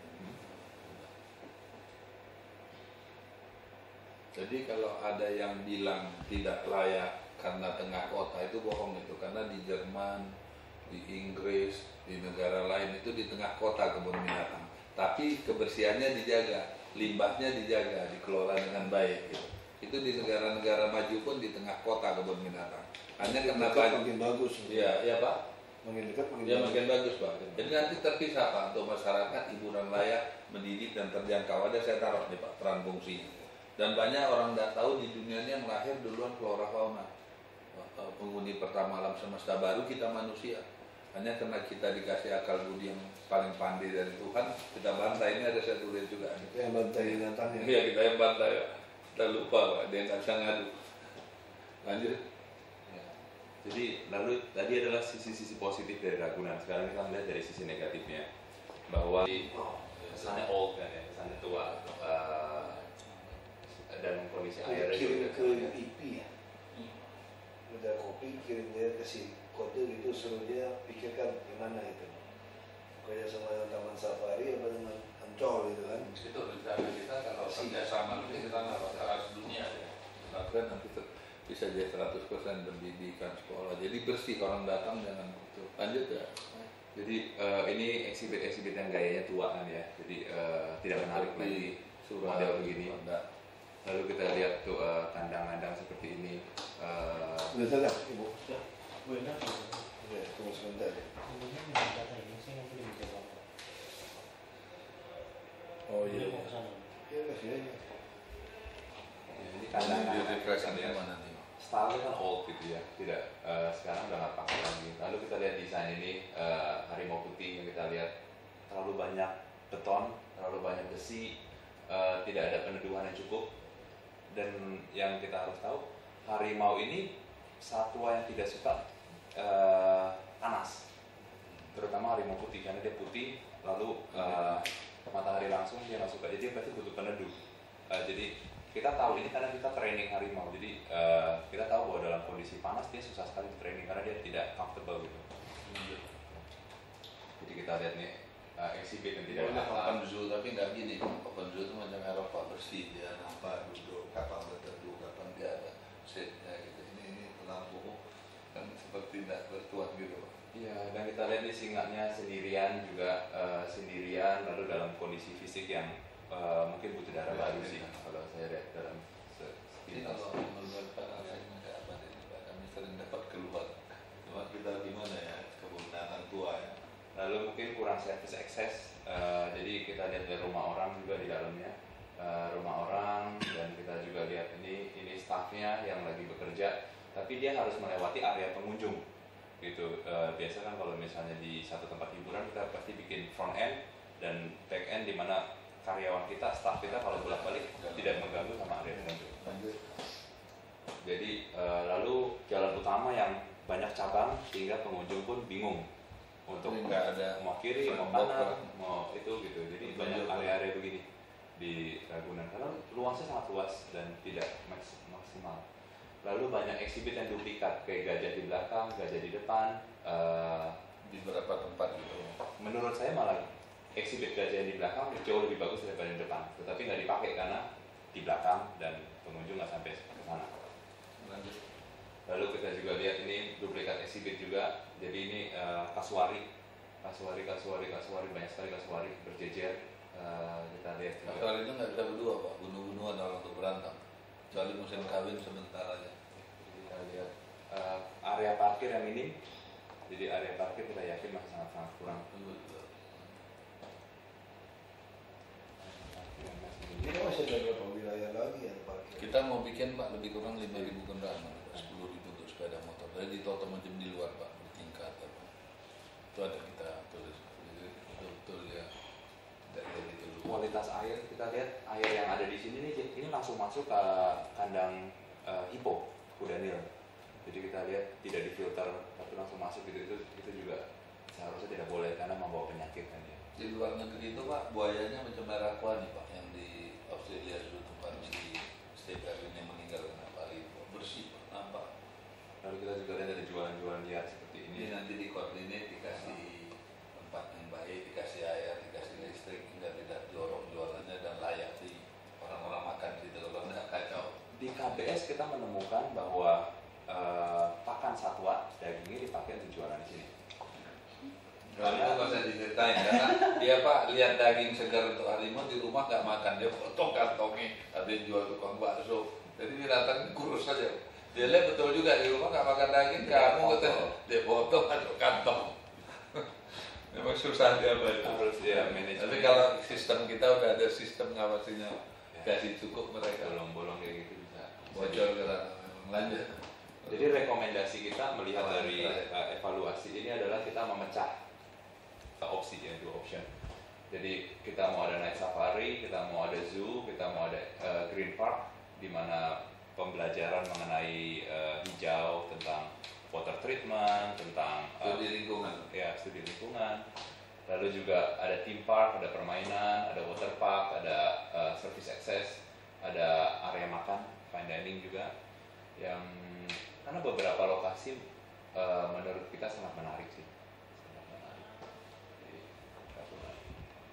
Jadi kalau ada yang bilang tidak layak karena tengah kota itu bohong itu, karena di Jerman, di Inggris, di negara lain itu di tengah kota kebun binatang. Tapi kebersihannya dijaga, limbahnya dijaga, dikelola dengan baik. Gitu. Itu di negara-negara maju pun di tengah kota kebun binatang. Hanya karena Dekat makin bagus. Iya, iya Pak. Makin dekat makin Ya bagus. makin bagus Pak. Jadi nanti terpisah Pak untuk masyarakat hiburan layak, mendidik dan terjangkau. Ada saya taruh nih Pak peran fungsi. Dan banyak orang nggak tahu di dunia ini yang lahir duluan flora fauna. Penghuni pertama alam semesta baru kita manusia. Hanya karena kita dikasih akal budi yang paling pandai dari Tuhan, kita bantai. Ini ada saya tulis juga. Itu yang bantai binatangnya. Iya kita yang bantai Pak. Kita lupa Pak, dia nggak bisa ngadu. Lanjut. Ya. Jadi lalu tadi adalah sisi-sisi positif dari Ragunan. Sekarang kita melihat dari sisi negatifnya bahwa kesannya old kan ya, kesannya tua. Uh, dan kondisi airnya Kirim juga ke I P ya. Udah kopi kirim dia ke si kode gitu, suruh dia pikirkan gimana itu. Kayak sama taman safari apa dengan Ancol gitu kan. itu rencana kita kalau kerjasama itu kita nggak harus dunia ya. Bahkan nanti ter- bisa jadi seratus persen pendidikan sekolah. Jadi bersih orang datang jangan itu. Lanjut ya. Jadi uh, ini eksibit-eksibit yang gayanya tua kan ya, jadi uh, tidak menarik lagi model begini. Lalu kita lihat tuh uh, kandang-kandang seperti ini. Uh, Udah datang, Ibu? Ya, gue enak ya. Oke, tunggu sebentar ya. Sebenarnya nggak kata ini, saya nggak boleh bicara apa. Oh iya. Dia mau ke sana. Iya, kasih aja. ini Di kandang-kandang. refresh Kita di lihat. mana nih? Style kan old gitu ya, tidak uh, sekarang udah nggak pakai lagi. Lalu kita lihat desain ini uh, harimau putih yang kita lihat terlalu banyak beton, terlalu banyak besi, uh, tidak ada peneduhan yang cukup. Dan yang kita harus tahu harimau ini satwa yang tidak suka uh, panas, terutama harimau putih karena dia putih, lalu uh, matahari langsung dia nggak suka, jadi dia pasti butuh peneduh. Uh, jadi kita tahu ini karena kita training harimau, jadi uh, kita tahu bahwa dalam kondisi panas dia susah sekali di training karena dia tidak comfortable gitu. Jadi kita lihat nih uh, exhibit yang tidak Tidak ada ada open zoo, tapi nggak gini. Open zoo itu macam Eropa, bersih, dia nampak duduk, kapan berteduh, kapan dia ada setnya gitu. Ini ini lampu kan seperti tidak bertuan gitu, Pak. Iya, dan kita lihat nih singanya sendirian juga uh, sendirian, lalu dalam kondisi fisik yang uh, mungkin butuh darah baru sih kalau saya lihat dalam se- Ini sepintas. kalau menurut Pak Alvin nggak apa ini Pak, kami sering dapat keluhan. Cuma kita gimana ya, kegunaan tua ya. Lalu mungkin kurang service access, uh, jadi kita lihat dari rumah orang juga di dalamnya, uh, rumah orang, dan kita juga lihat ini ini staffnya yang lagi bekerja, tapi dia harus melewati area pengunjung gitu. Uh, biasa kan kalau misalnya di satu tempat hiburan kita pasti bikin front end dan back end di mana karyawan kita, staff kita kalau bolak-balik tidak mengganggu sama area pengunjung. Lanjut. Jadi uh, lalu jalan utama yang banyak cabang sehingga pengunjung pun bingung untuk Ini nggak ada mau kiri, mau front kanan, box, mau itu gitu. Jadi Betul, banyak betul. area-area begini di Ragunan karena luasnya sangat luas dan tidak maks- maksimal. Lalu banyak eksibit yang duplikat kayak gajah di belakang, gajah di depan. Uh, di beberapa tempat gitu. menurut saya malah eksibit gajah yang di belakang jauh lebih bagus daripada yang di depan, tetapi nggak dipakai karena di belakang dan pengunjung nggak sampai ke sana. Lanjut. Lalu kita juga lihat ini duplikat eksibit juga. Jadi ini uh, kasuari, kasuari, kasuari, kasuari banyak sekali kasuari berjejer. Uh, kita lihat juga. Kasuari itu nggak bisa berdua Pak, bunuh-bunuhan orang untuk berantem. Kecuali musim kawin sebentar aja. Kita lihat uh, area parkir yang minim. Jadi area parkir kita yakin masih sangat-sangat kurang. Betul. Ini kan masih ada beberapa wilayah lagi yang parkir. Kita mau bikin Pak lebih kurang lima ribu kendaraan, sepuluh ribu untuk sepeda motor. Jadi ditoto macam di luar Pak, bertingkat apa. Itu ada kita tulis. Jadi betul-betul ya tidak jadi itu. Kualitas air kita lihat air yang ada di sini nih ini langsung masuk ke kandang uh, hipo kuda nil. Jadi kita lihat tidak difilter tapi langsung masuk gitu, itu itu juga seharusnya tidak boleh karena membawa penyakit kan ya. Di luar negeri itu Pak, buayanya macam merah kuani Pak, yang di Australia dulu tempat si Steve Irwin yang meninggal kena pari, bersih Pak, nampak. Lalu kita juga lihat ada jualan-jualan liar seperti ini. Ini nanti di koordinat dikasih tempat yang baik, dikasih air, dikasih listrik, hingga tidak jorok jualannya dan layak di orang-orang makan gitu. Kalau tidak kacau. Di K B S kita menemukan bahwa uh, pakan satwa dagingnya dipakai untuk jualan di sini. Kalau itu nggak usah diceritain karena dia Pak lihat daging segar untuk harimau di rumah nggak makan, dia potong kantongnya, ada yang jual tukang bakso. Jadi binatang kurus saja. Dia lihat betul juga di rumah nggak makan daging, Dia kamu kata potong. dia potong masuk kantong. Memang susah dia Pak. Terus ya manajemen. Tapi kalau sistem kita udah ada sistem ngawasinya, kasih cukup mereka. bolong-bolong kayak gitu bisa. Bocor ke sana. Lanjut. Jadi rekomendasi kita melihat dari uh, evaluasi ini adalah kita memecah ke opsi ya, dua option. Jadi kita mau ada night safari, kita mau ada zoo, kita mau ada uh, green park di mana pembelajaran mengenai uh, hijau, tentang water treatment, tentang uh, Studi lingkungan. ya studi lingkungan. Lalu juga ada theme park, ada permainan, ada water park, ada uh, service access, ada area makan, fine dining juga. Yang karena beberapa lokasi uh, menurut kita sangat menarik sih. Sangat menarik. Jadi, sangat menarik.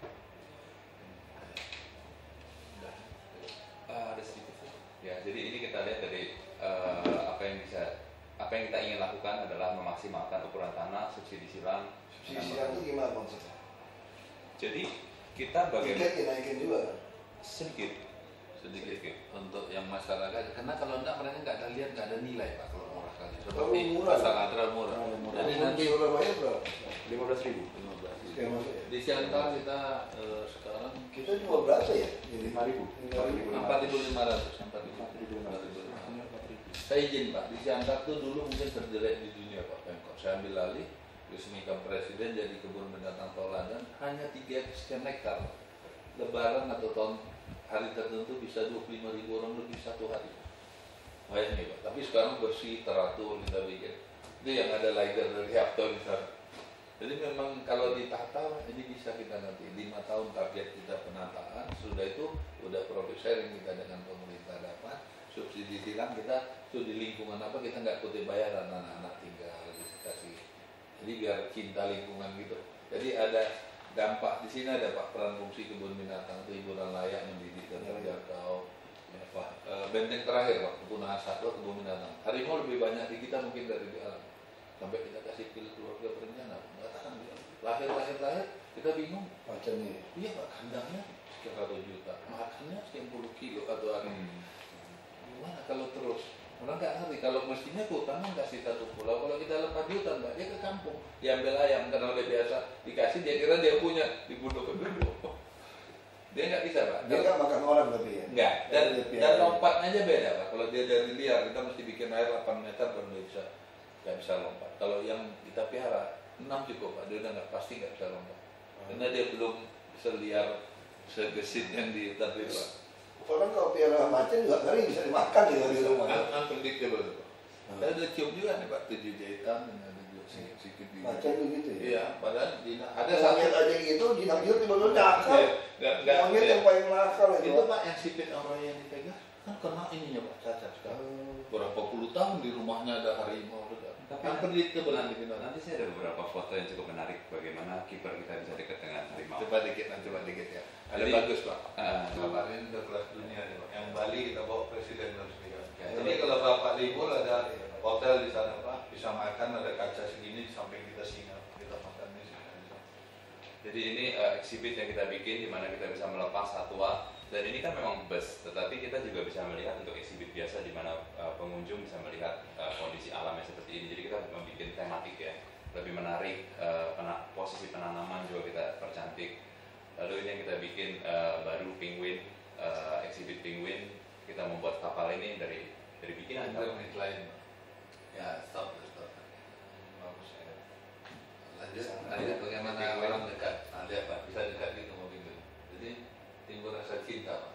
Uh, ada sedikit sih. Ya, jadi ini kita lihat dari uh, apa yang bisa, apa yang kita ingin lakukan adalah memaksimalkan ukuran tanah, subsidi silang. Subsidi silang itu gimana konsepnya? Jadi kita bagaimana Tiket dinaikin juga kan? sedikit, sedikit untuk yang masyarakat, karena kalau enggak mereka nggak ada lihat, nggak ada nilai Pak kalau murah kali. Kalau Seperti murah. pasar Adra murah. Jadi nanti di Surabaya berapa? lima belas ribu. lima belas. Sekian masuk ya? Di Siantar kita eh, sekarang Kita cuma berapa ya? lima ribu. empat ribu lima ratus, empat ribu lima ratus. Saya izin Pak, di Siantar tuh dulu mungkin terjelek di dunia Pak Pemkot. Saya ambil alih, resmikan presiden jadi kebun binatang Tauladan, hanya tiga sekian hektar. Lebaran atau tahun hari tertentu bisa dua puluh lima ribu orang lebih satu hari. Bayangin Pak, tapi sekarang bersih, teratur kita bikin. Itu yang ada lager dari Yapto di sana. Jadi memang kalau ditata ini bisa kita nanti lima tahun target kita penataan, sudah itu udah profit sharing kita dengan pemerintah dapat, subsidi silang kita tuh di lingkungan apa kita nggak kutip bayaran anak-anak tinggal dikasih. Jadi biar cinta lingkungan gitu. Jadi ada dampak di sini ada Pak peran fungsi kebun binatang itu hiburan layak mendidik dan terjangkau. Ya, Pak. E, benteng terakhir Pak kepunahan satwa kebun binatang. Harimau lebih banyak di kita mungkin dari di alam. Sampai kita kasih pil keluarga berencana, nggak tahan dia. Lahir lahir lahir kita bingung. Macamnya. Iya Pak kandangnya sekian ratus juta, makannya sekian puluh kilo atau hari. Hmm. Gimana kalau terus? Orang nggak ngerti, kalau mestinya ke hutan kan kasih satu pulau, kalau kita lepas di hutan Mbak, dia ke kampung, diambil ayam, karena udah biasa dikasih, dia kira dia punya, dibunuh penduduk. Dia nggak bisa Pak. Dia nggak makan orang tapi ya? Enggak, dan, Dia piara. dan lompatnya aja beda Pak, kalau dia dari liar, kita mesti bikin air delapan meter baru dia bisa, nggak bisa lompat. Kalau yang kita pelihara, enam cukup Pak, dia udah nggak pasti nggak bisa lompat. Karena dia belum seliar, segesit yang di hutan itu Pak. Orang kalau piara macan juga ngeri bisa dimakan juga di rumah. Unpredictable itu Pak. Saya udah cium juga nih Pak, tujuh jahitan dan ada juga sedikit di Macan begitu ya? Iya, padahal di, ada Ada satu monyet aja gitu, dinamir tiba-tiba nakal. Iya, nggak nggak Monyet iya. yang paling nakal itu. Itu Pak yang sipit orang yang dipegang kan kena ininya Pak cacat sekarang. Berapa puluh tahun di rumahnya ada harimau udah. Tapi Unpredictable nanti kita nanti. Nanti saya ada beberapa foto yang cukup menarik bagaimana kiper kita bisa dekat dengan harimau. Coba dikit, nanti coba dikit ya. Ada Jadi- bagus Pak. Ah, Bapak ini udah kelas dunia nih Pak. Yang Bali kita bawa presiden harus lihat. Ya, Jadi jadi- kalau Bapak libur ada hotel di sana Pak, bisa makan ada kaca segini di samping kita singa, kita makan di sini. Jadi ini uh, exhibit yang kita bikin di mana kita bisa melepas satwa dan ini kan memang bus, tetapi kita juga bisa melihat untuk exhibit biasa di mana uh, pengunjung bisa melihat uh, kondisi alam yang seperti ini. Jadi kita membuat tematik ya, lebih menarik, uh, pena- posisi penanaman juga kita percantik. Lalu ini yang kita bikin uh, baru penguin, uh, exhibit penguin. Kita membuat kapal ini dari dari bikinan. Ada menit lain Pak. Ya stop, stop. Bagus ya. Lanjut, lanjut bagaimana orang dekat. Nah, lihat Pak, bisa dekat gitu mobil itu. Jadi timbul rasa cinta Pak.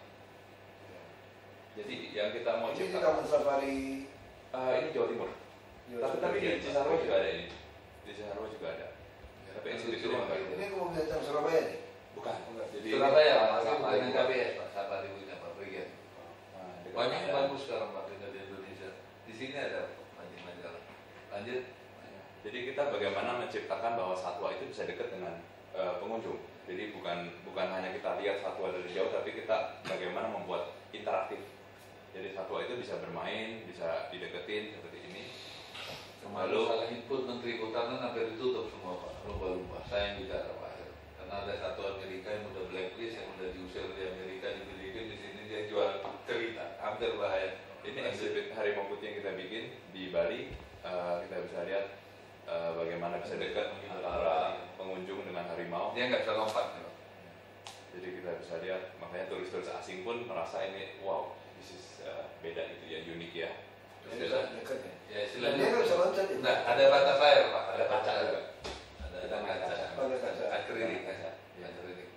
Jadi yang kita mau Ini di ciptakan, Taman Safari. uh, ini Jawa Timur. Tapi tapi di Cisarua juga ada ini. Di Cisarua juga ada. Tapi exhibit itu yang baru. Ini kebun binatang Surabaya nih. Bukan. Jadi Surabaya Pak, Pak, tapi Pak, dengan Pak. K B S Pak, sahabat ibunya Pak Brigjen. Nah, dekat Banyak yang ada. bagus sekarang Pak dengan di Indonesia. Di sini ada majalah. Lanjut. Jadi kita bagaimana menciptakan bahwa satwa itu bisa dekat dengan uh, pengunjung. Jadi bukan bukan hanya kita lihat satwa dari jauh, tapi kita bagaimana membuat interaktif. Jadi satwa itu bisa bermain, bisa dideketin seperti ini. Kemarin Lalu- salah input Menteri Kehutanan hampir ditutup semua Pak, lumba-lumba. Saya yang bicara Pak. Karena ada satu Amerika yang udah blacklist, yang udah diusir di Amerika, dibeliin di sini dia jual cerita, hampir bahaya. Ini exhibit harimau putih yang kita bikin di Bali. Uh, kita bisa lihat uh, bagaimana bisa dekat antara pengunjung dengan harimau. Dia nggak bisa lompat ya, Pak. Jadi kita bisa lihat, makanya turis-turis asing pun merasa ini wow, this is uh, beda gitu ya, unik ya. Ini Istilah, dekat ya. ya Dia istilahnya. nggak bisa loncat ya? Nah, ada batas air Pak, ada Ada kaca kaca juga. juga. Ada Kita nggak kaca. kaca. Ada kaca. Akrilik Kita kaca. kaca. Ya, akrilik.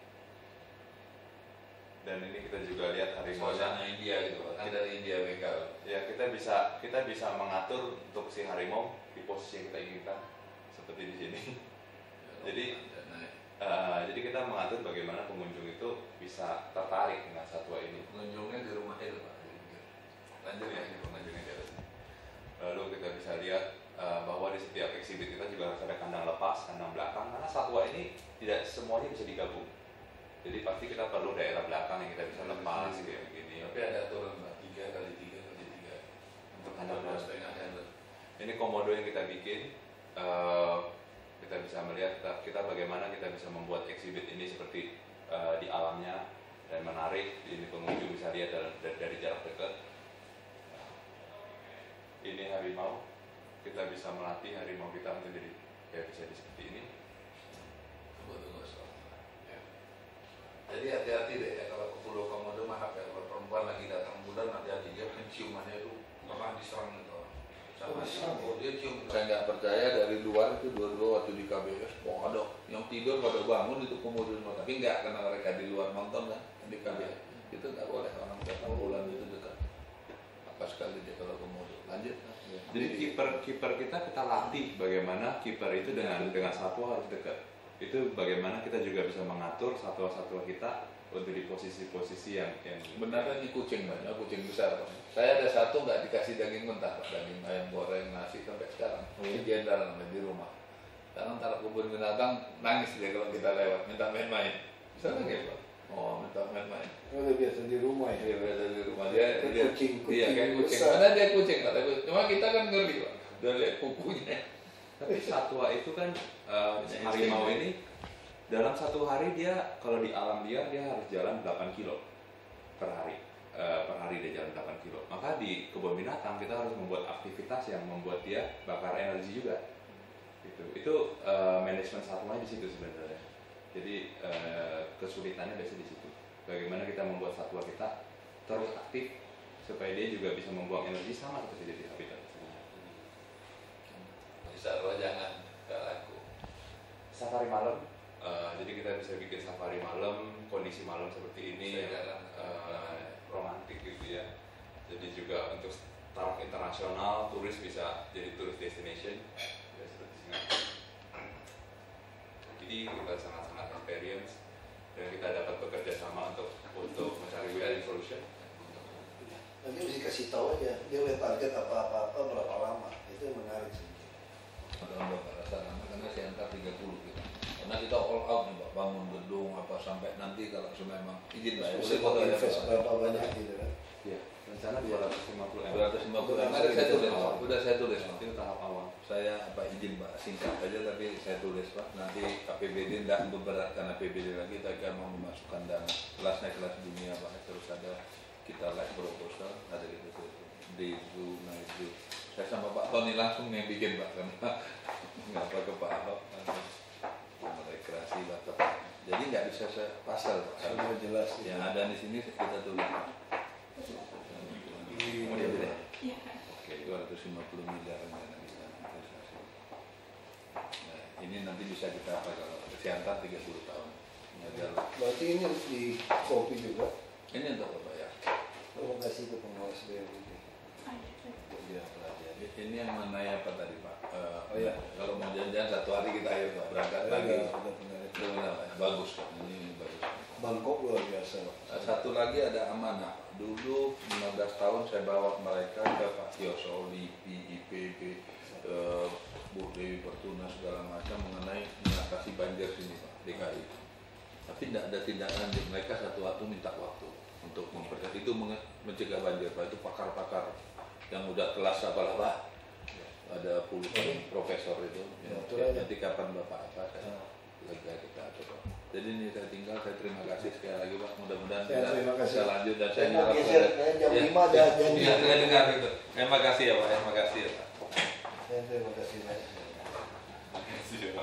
Dan ini kita juga lihat harimau. Suasana India gitu Pak, kan dari India begal. Ya kita bisa kita bisa mengatur untuk si harimau di posisi yang kita inginkan seperti di sini. Jadi naik. uh, jadi kita mengatur bagaimana pengunjung itu bisa tertarik dengan satwa ini. Pengunjungnya di rumah itu Pak. Lanjut ya, ini pengunjungnya di atas. Lalu kita bisa lihat uh, bahwa di setiap eksibit kita juga harus ada kandang lepas, kandang belakang, karena satwa ini tidak semuanya bisa digabung. Jadi pasti kita perlu daerah belakang yang kita bisa lepas kayak begini. Tapi ada aturan Pak, tiga kali tiga kali tiga. Untuk kandang Dua belakang. setengah meter. Ini komodo yang kita bikin. uh, kita bisa melihat kita, kita bagaimana kita bisa membuat eksibit ini seperti uh, di alamnya. dan menarik. Ini pengunjung bisa lihat dari, dari, dari jarak dekat. Ini harimau, kita bisa melatih harimau kita untuk jadi kayak bisa di seperti ini. Jadi hati-hati deh ya kalau ke Pulau Komodo, maaf ya kalau perempuan lagi datang bulan, hati-hati dia ciumannya itu pernah diserang gitu orang. Sama oh, dia cium. Saya nggak percaya dari luar itu dua-dua waktu di K B S, oh ada yang tidur pada bangun itu Komodo semua, tapi nggak karena mereka di luar nonton kan di K B S. Itu nggak boleh orang datang bulan itu dekat. Apa sekali dia kalau Komodo. Lanjut. Ya. Jadi kiper kiper kita kita latih bagaimana kiper itu dengan dengan satwa harus dekat. Itu bagaimana kita juga bisa mengatur satwa-satwa kita untuk di posisi-posisi yang yang Sebenarnya ini kucing banyak, kucing besar. Pak. Saya ada satu nggak dikasih daging mentah, Pak. Daging ayam goreng, nasi sampai sekarang. Ini dia dalam di rumah. Sekarang taruh kebun binatang, nangis dia kalau kita lewat, minta main-main. Bisa nangis, Pak. Oh, minta main-main. Oh, udah biasa di rumah ya. Dia biasa di rumah dia, Kayak dia kucing, iya kucing kayak kucing. besar. Mana dia kucing, kata kucing. Cuma kita kan ngeri, Pak. Udah lihat kukunya. Tapi satwa itu kan uh, harimau ini dalam satu hari dia kalau di alam liar dia harus jalan delapan kilo per hari. Uh, per hari dia jalan delapan kilo. Maka di kebun binatang kita harus membuat aktivitas yang membuat dia bakar energi juga. Gitu. Itu uh, manajemen satwanya di situ sebenarnya. Jadi uh, kesulitannya biasanya di situ. Bagaimana kita membuat satwa kita terus aktif supaya dia juga bisa membuang energi sama seperti di habitat. Bisa lo jangan, gak laku. Safari malam, uh, jadi kita bisa bikin safari malam, kondisi malam seperti ini, uh, romantis gitu ya. Jadi juga untuk taraf internasional, turis bisa jadi tourist destination, ya, seperti sini. Jadi kita sangat-sangat experience dan kita dapat bekerja sama untuk untuk mencari win-win solution. Nanti mesti kasih tahu aja, dia udah target apa-apa berapa lama, itu yang menarik sih. Dalam beberapa rasa lama karena saya antar tiga puluh gitu. Karena kita all out nih Pak, bangun gedung apa sampai nanti kalau memang izin Pak ya. Mesti mau invest berapa banyak gitu kan. Iya, rencana dua ratus lima puluh M. dua ratus lima puluh M. Ada saya tulis Pak, udah saya tulis Pak. Itu tahap awal. Saya apa izin Pak, singkat aja tapi saya tulis Pak. Nanti K P B D tidak berat karena P B D lagi kita akan mau memasukkan dana kelasnya kelas dunia Pak. Terus ada kita live proposal, ada gitu di Zoom, naik Zoom. Saya sama Pak Tony langsung yang bikin Pak, karena nggak apa ke Pak Ahok, rekreasi Batak. Jadi nggak bisa saya pasal Pak. Semua jelas. Yang ada di sini kita tulis. Mau diambil ya? Oke, dua ratus lima puluh miliar dana kita investasi. Nah, ini nanti bisa kita apa kalau Siantar tiga puluh tahun. Ada Berarti ini di kopi juga. ini untuk apa ya? Terima kasih ke pengawas B M U. Biar pelajari. Ini yang mana ya Pak tadi Pak? Eh, Oh iya. Kalau mau jalan-jalan satu hari kita ayo Pak berangkat Ya, lagi. udah, udah benar. Itu benar, Pak. Bagus Pak. Ini bagus. Bangkok luar biasa. Nah, satu lagi ada amanah. Dulu lima belas tahun saya bawa mereka ke Pak Tioso, I P, I P B, eh, Bu Dewi Pertuna segala macam mengenai mengatasi banjir sini Pak, D K I. Tapi tidak ada tindakan. Mereka satu waktu minta waktu untuk mempercepat itu menge- mencegah banjir Pak. Itu pakar-pakar yang udah kelas apa-apa. Ada puluhan profesor itu. Ya, Ya, itu aja. nanti kapan Bapak apa saya lega kita coba. Jadi ini saya tinggal, saya terima kasih sekali lagi Pak. Mudah-mudahan Saya kita terima kasih. bisa lanjut dan Saya saya mau harap geser, saya- saya jam Ya, lima ada ya, janji. Iya, saya dengar itu. Terima kasih ya Pak, terima kasih ya Pak. Saya terima kasih banyak. Ya.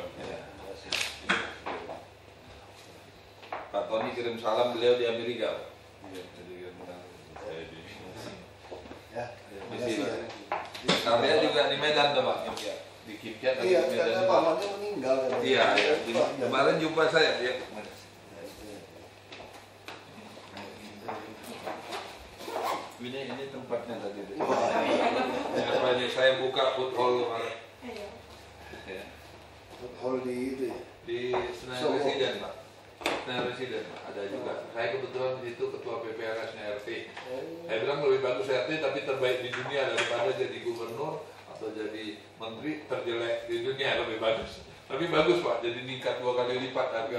Pak Tony kirim salam, beliau di Amerika Pak. Iya, jadi kirim salam. Saya di Ya, di terima kasih sini. ya. Karya juga di Medan tuh Pak. Di Kipyat atau Iya, di Medan karena juga. pamannya meninggal. katanya. Iya, iya. Di- Pak, Kemarin jumpa saya dia. Nah, itu. Ini ini tempatnya tadi. Wah, Apa ini saya buka food hall kemarin. Ya. hall di itu ya. Di Senayan Solo. Residen Pak. Senayan Residen Pak. Ada juga. Saya kebetulan di situ ketua P P R S-nya R T. Saya bilang lebih bagus R T tapi terbaik di dunia daripada jadi gubernur atau jadi menteri terjelek di dunia lebih bagus. Tapi bagus Pak, jadi meningkat dua kali lipat harga.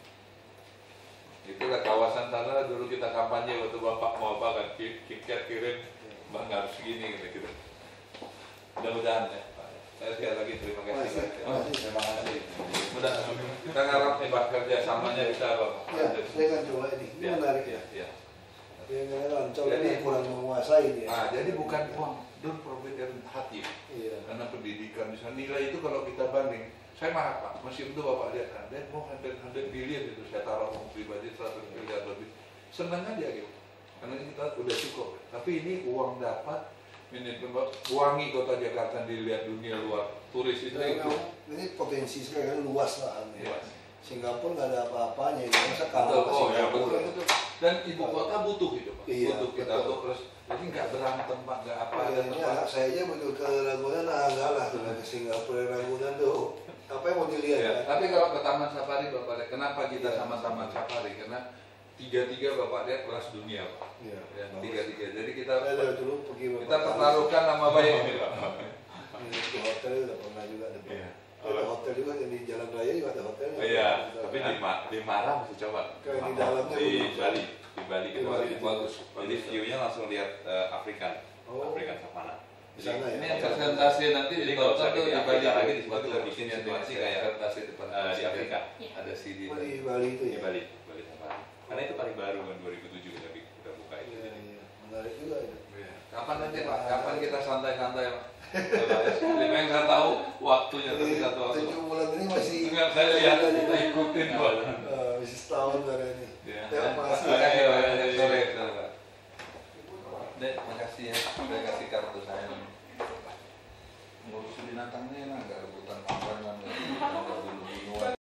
Itulah kawasan sana dulu kita kampanye waktu Bapak mau apa kan, Kipyat kirim Bang harus segini gitu. Mudah-mudahan ya Pak. Saya sekali lagi terima kasih. Makasih. Pak. Oh, terima kasih. Mudah, kita ngarap nih Pak kerjasamanya bisa Pak. Ya, saya kan coba ini. Ini Ya, menarik ya, ya. ya. Yang Ancol Jadi- ini kurang menguasai dia. Nah, jadi bukan uang, don't forget dari hati. Iya. Karena pendidikan, misalnya nilai itu kalau kita banding, saya marah Pak, museum itu Bapak lihat kan, dan mau hundred hundred billion itu saya taruh uang pribadi seratus miliar lebih, senang aja gitu, karena kita udah cukup. Tapi ini uang dapat, ini wangi kota Jakarta dilihat dunia luar, turis itu Nah, itu. ini potensi sekali kan luas lah. Ya. Luas. Singapura nggak ada apa-apanya, ini masa kalah Betul, sama oh ya Singapura. betul, betul. Dan ibu kota butuh itu Pak, Iya, butuh kita betul. untuk terus, jadi nggak berantem Pak, nggak apa. Akhirnya saya aja begitu ke Ragunan, ah enggak lah tuh ke Singapura Ragunan tuh. Apa yang mau dilihat Ya, kan? tapi kalau ke Taman Safari Bapak lihat, kenapa kita sama Taman Safari? Karena tiga-tiga Bapak lihat kelas dunia Pak. Iya. Ya, tiga-tiga. Jadi kita Saya dari dulu pergi kita beberapa kali. pertaruhkan nama baik ini Pak. Ini ke hotel udah pernah juga ada. Iya. Ada hotel juga yang di Jalan Raya juga ada hotel. Iya, tapi di, Ma- di Mara mesti coba. Kayak di dalamnya Di belum. Bali, di Bali Di kita Bali. Bagus. Jadi view-nya langsung lihat eh, Afrikan, Oh. Afrikan savana. Di sana ya. Ini yang presentasi nanti Jadi di kalau kota tuh misalnya di di Bali Afrika lagi, lagi di situ kita bikin situasi kayak, presentasi depan eh, di presiden. Afrika. Ada C D. Oh, di Bali itu Di ya. Bali, Bali Safari. Karena itu paling baru kan dua ribu tujuh kita bi- kita buka itu. Iya, Jadi iya. Menarik juga ya. Iya. Kapan nanti Pak? Kapan kita santai-santai Pak? Lima yang nggak tahu waktunya tapi Jadi satu waktu. tujuh bulan ini masih Enggak saya lihat kita ikutin Pak. Eh, masih setahun dari ini. Ya. Ya, makasih. Makasih Pak. Sore, sore Pak. Dek, makasih ya. Saya kasih kartu saya. Ngurus binatangnya enak, nggak rebutan papan, nggak rebutan bunuh-bunuhan.